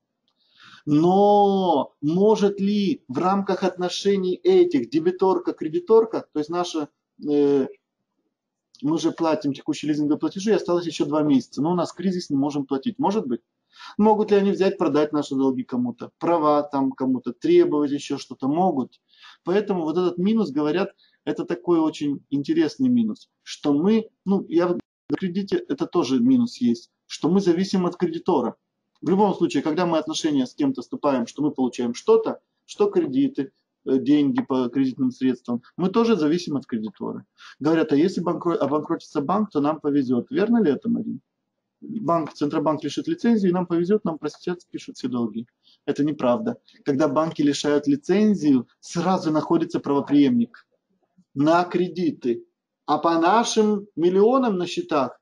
Но может ли в рамках отношений этих дебиторка-кредиторка, то есть наша, э, мы же платим текущие лизинговые платежи, и осталось еще два месяца, но у нас кризис, не можем платить. Может быть? Могут ли они взять, продать наши долги кому-то, права там кому-то, требовать еще что-то? Могут. Поэтому вот этот минус, говорят, это такой очень интересный минус, что мы, ну, я в кредите, это тоже минус есть, что мы зависим от кредитора. В любом случае, когда мы отношения с кем-то вступаем, что мы получаем что-то, что кредиты, деньги по кредитным средствам, мы тоже зависим от кредитора. Говорят, а если банкро... обанкротится банк, то нам повезет. Верно ли это, Марина? Банк, Центробанк лишит лицензии, и нам повезет, нам простят, спишут все долги. Это неправда. Когда банки лишают лицензию, сразу находится правопреемник на кредиты. А по нашим миллионам на счетах,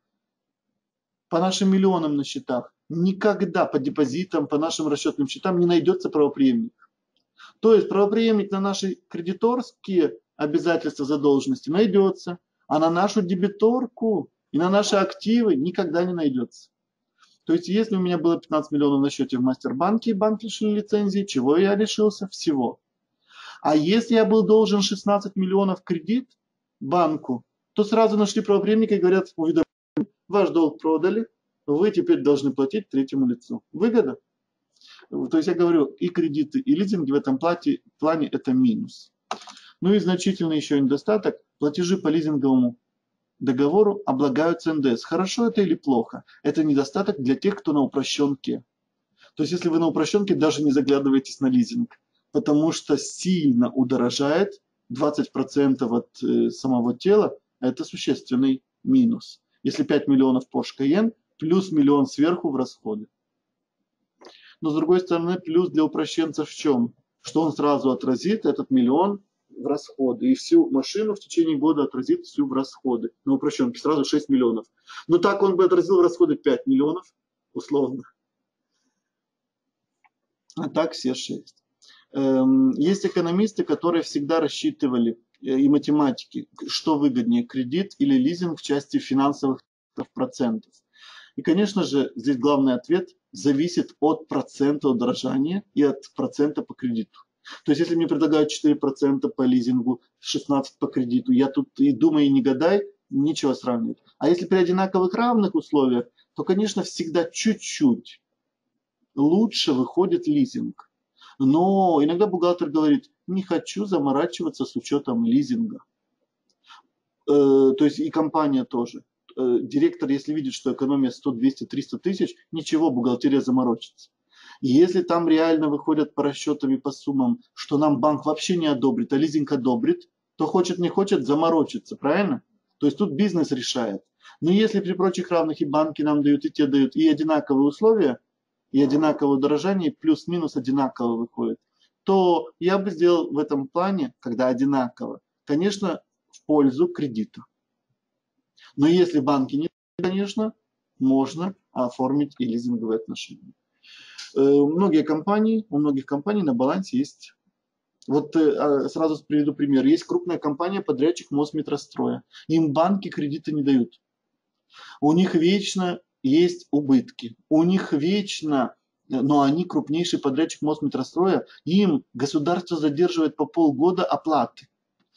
по нашим миллионам на счетах, никогда по депозитам, по нашим расчетным счетам не найдется правопреемник. То есть правопреемник на наши кредиторские обязательства задолженности найдется, а на нашу дебиторку и на наши активы никогда не найдется. То есть если у меня было пятнадцать миллионов на счете в Мастербанке, и банк лишил лицензии, чего я лишился? Всего. А если я был должен шестнадцать миллионов кредит банку, то сразу нашли правопреемника и говорят, уведомление, ваш долг продали, вы теперь должны платить третьему лицу. Выгода? То есть я говорю, и кредиты, и лизинги в этом плане, плане это минус. Ну и значительный еще недостаток, платежи по лизинговому договору облагаются эн дэ эс. Хорошо это или плохо? Это недостаток для тех, кто на упрощенке. То есть если вы на упрощенке, даже не заглядываетесь на лизинг, потому что сильно удорожает двадцать процентов от э, самого тела, это существенный минус. Если пять миллионов Porsche Cayenne, плюс миллион сверху в расходы. Но с другой стороны, плюс для упрощенцев в чем? Что он сразу отразит этот миллион в расходы. И всю машину в течение года отразит всю в расходы. На упрощенке сразу шесть миллионов. Но так он бы отразил в расходы пять миллионов, условно. А так все шесть. Есть экономисты, которые всегда рассчитывали, и математики, что выгоднее, кредит или лизинг в части финансовых процентов. И, конечно же, здесь главный ответ зависит от процента удорожания и от процента по кредиту. То есть, если мне предлагают четыре процента по лизингу, шестнадцать процентов по кредиту, я тут и думай, и не гадай, ничего сравнивать. А если при одинаковых равных условиях, то, конечно, всегда чуть-чуть лучше выходит лизинг. Но иногда бухгалтер говорит, не хочу заморачиваться с учетом лизинга. Э, то есть и компания тоже. Э, директор, если видит, что экономия сто, двести, триста тысяч, ничего, бухгалтерия заморочится. И если там реально выходят по расчетам и по суммам, что нам банк вообще не одобрит, а лизинг одобрит, то хочет не хочет заморочиться, правильно? То есть тут бизнес решает. Но если при прочих равных и банки нам дают, и те дают, и одинаковые условия, и одинаковое удорожание, плюс-минус одинаково выходит, то я бы сделал в этом плане, когда одинаково, конечно, в пользу кредита. Но если банки не, конечно, можно оформить и лизинговые отношения. Многие компании, у многих компаний на балансе есть. Вот сразу приведу пример. Есть крупная компания, подрядчик Мосметростроя. Им банки кредиты не дают. У них вечно есть убытки. У них вечно, но они крупнейший подрядчик Мосметростроя, им государство задерживает по полгода оплаты.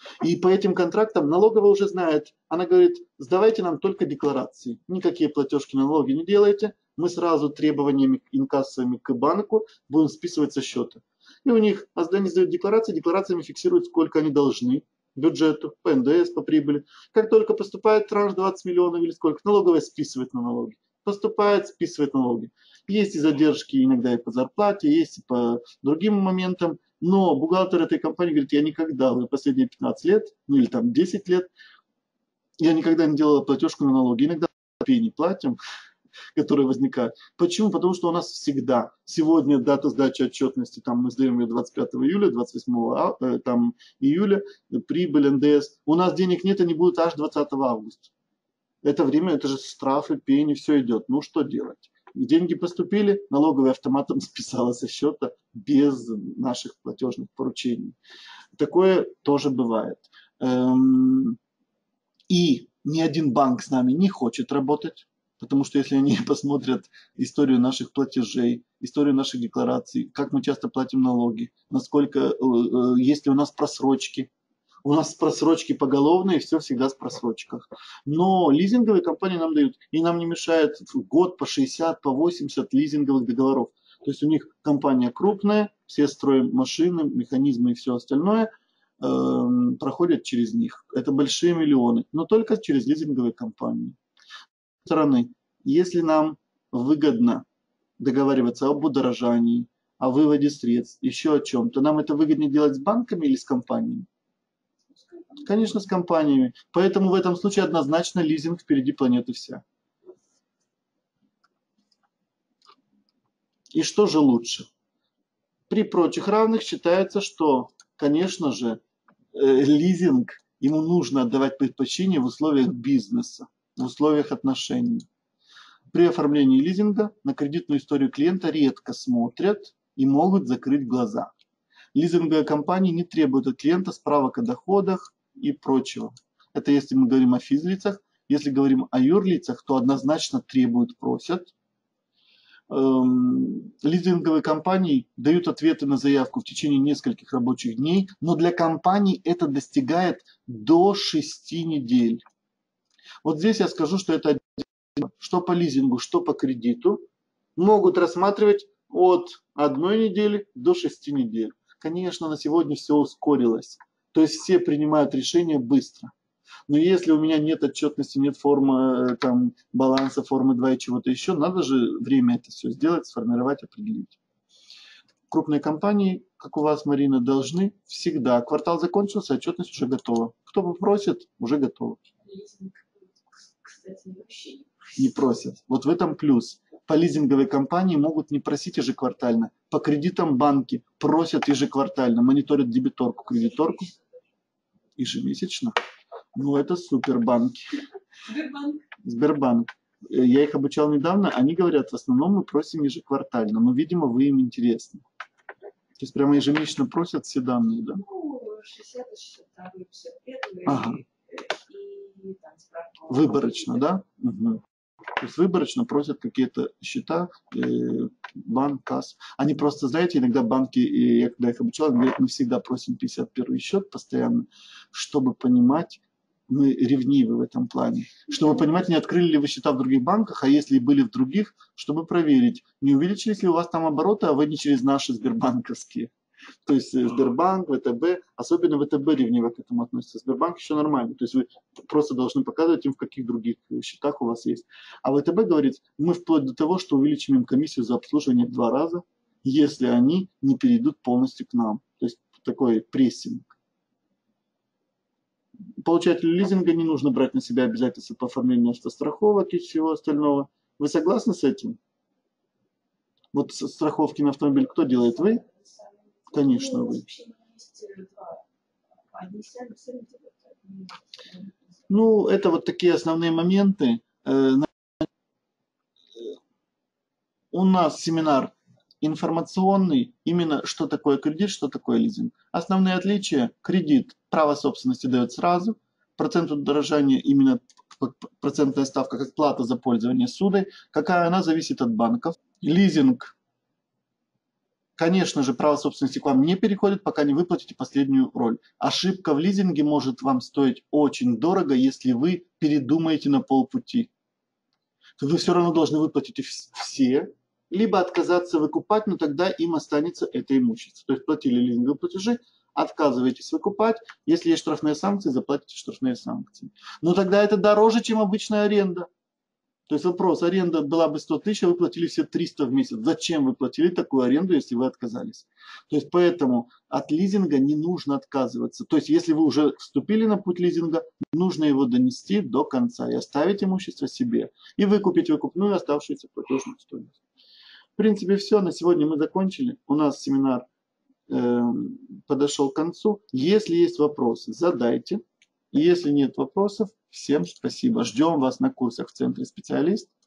И по этим контрактам налоговая уже знает, она говорит, сдавайте нам только декларации, никакие платежки на налоги не делайте, мы сразу требованиями инкассовыми к банку будем списывать со счета. И у них, а они сдают декларации, декларациями фиксируют, сколько они должны бюджету, по эн дэ эс, по прибыли. Как только поступает транш двадцать миллионов или сколько, налоговая списывает на налоги. Поступает, списывает налоги. Есть и задержки иногда и по зарплате, есть и по другим моментам. Но бухгалтер этой компании говорит, я никогда, за последние пятнадцать лет, ну или там десять лет, я никогда не делала платежку на налоги. Иногда пени платим, которые возникают. Почему? Потому что у нас всегда, сегодня дата сдачи отчетности, там мы сдаем ее двадцать пятого июля, двадцать восьмого э, там, июля, прибыль, эн дэ эс. У нас денег нет, они будут аж двадцатого августа. Это время, это же штрафы, пени, все идет. Ну что делать? Деньги поступили, налоговая автоматом списала со счета без наших платежных поручений. Такое тоже бывает. И ни один банк с нами не хочет работать, потому что если они посмотрят историю наших платежей, историю наших деклараций, как мы часто платим налоги, насколько, есть ли у нас просрочки, у нас просрочки поголовные, все всегда с просрочках. Но лизинговые компании нам дают, и нам не мешает в год по шестьдесят, по восемьдесят лизинговых договоров. То есть у них компания крупная, все строим машины, механизмы и все остальное э, проходят через них. Это большие миллионы, но только через лизинговые компании. С другой стороны, если нам выгодно договариваться об удорожании, о выводе средств, еще о чем-то, нам это выгоднее делать с банками или с компаниями? Конечно, с компаниями. Поэтому в этом случае однозначно лизинг впереди планеты вся. И что же лучше? При прочих равных считается, что, конечно же, э, лизинг, ему нужно отдавать предпочтение в условиях бизнеса, в условиях отношений. При оформлении лизинга на кредитную историю клиента редко смотрят и могут закрыть глаза. Лизинговые компании не требуют от клиента справок о доходах и прочего. Это если мы говорим о физлицах. Если говорим о юрлицах, то однозначно требуют, просят. Эм, лизинговые компании дают ответы на заявку в течение нескольких рабочих дней, но для компаний это достигает до шести недель. Вот здесь я скажу, что это что по лизингу, что по кредиту могут рассматривать от одной недели до шести недель. Конечно, на сегодня все ускорилось. То есть все принимают решения быстро. Но если у меня нет отчетности, нет формы там, баланса, формы два и чего-то еще, надо же время это все сделать, сформировать, определить. Крупные компании, как у вас, Марина, должны всегда. Квартал закончился, отчетность уже готова. Кто попросит, уже готово. Кстати, вообще не просят. Вот в этом плюс. По лизинговой компании могут не просить ежеквартально. По кредитам банки просят ежеквартально, мониторят дебиторку, кредиторку ежемесячно. Ну, это супер банки. Сбербанк. Сбербанк. Я их обучал недавно, они говорят, в основном мы просим ежеквартально, но, видимо, вы им интересны. То есть прямо ежемесячно просят все данные, да? Ну, шестьдесят, шестьдесят второй, пятьдесят первый. Ага. И там справка. Выборочно, да? Угу. То есть выборочно просят какие-то счета, э, банк, касс. Они просто, знаете, иногда банки, и я когда их обучал, говорят, мы всегда просим пятьдесят первый счет постоянно, чтобы понимать, мы ревнивы в этом плане. Чтобы понимать, не открыли ли вы счета в других банках, а если и были в других, чтобы проверить, не увеличились ли у вас там обороты, а вы не через наши сбербанковские. То есть Сбербанк, вэ тэ бэ, особенно вэ тэ бэ ревниво к этому относится. Сбербанк еще нормально. То есть вы просто должны показывать им, в каких других счетах у вас есть. А вэ тэ бэ говорит, мы вплоть до того, что увеличим им комиссию за обслуживание в два раза, если они не перейдут полностью к нам. То есть такой прессинг. Получателю лизинга не нужно брать на себя обязательства по оформлению автостраховок и всего остального. Вы согласны с этим? Вот страховки на автомобиль кто делает? Вы? Конечно, вы. Ну, это вот такие основные моменты. У нас семинар информационный, именно что такое кредит, что такое лизинг. Основные отличия: кредит, право собственности дает сразу, процент удорожания, именно процентная ставка как плата за пользование судой, какая она зависит от банков. Лизинг, Конечно же, право собственности к вам не переходит, пока не выплатите последнюю роль. Ошибка в лизинге может вам стоить очень дорого, если вы передумаете на полпути. То вы все равно должны выплатить все, либо отказаться выкупать, но тогда им останется это имущество. То есть платили лизинговые платежи, отказываетесь выкупать. Если есть штрафные санкции, заплатите штрафные санкции. Но тогда это дороже, чем обычная аренда. То есть вопрос, аренда была бы сто тысяч, а вы платили все триста в месяц. Зачем вы платили такую аренду, если вы отказались? То есть поэтому от лизинга не нужно отказываться. То есть если вы уже вступили на путь лизинга, нужно его донести до конца и оставить имущество себе. И выкупить выкупную оставшуюся платежную стоимость. В принципе, все. На сегодня мы закончили. У нас семинар э, подошел к концу. Если есть вопросы, задайте. И если нет вопросов, всем спасибо. Ждем вас на курсах в Центре Специалист.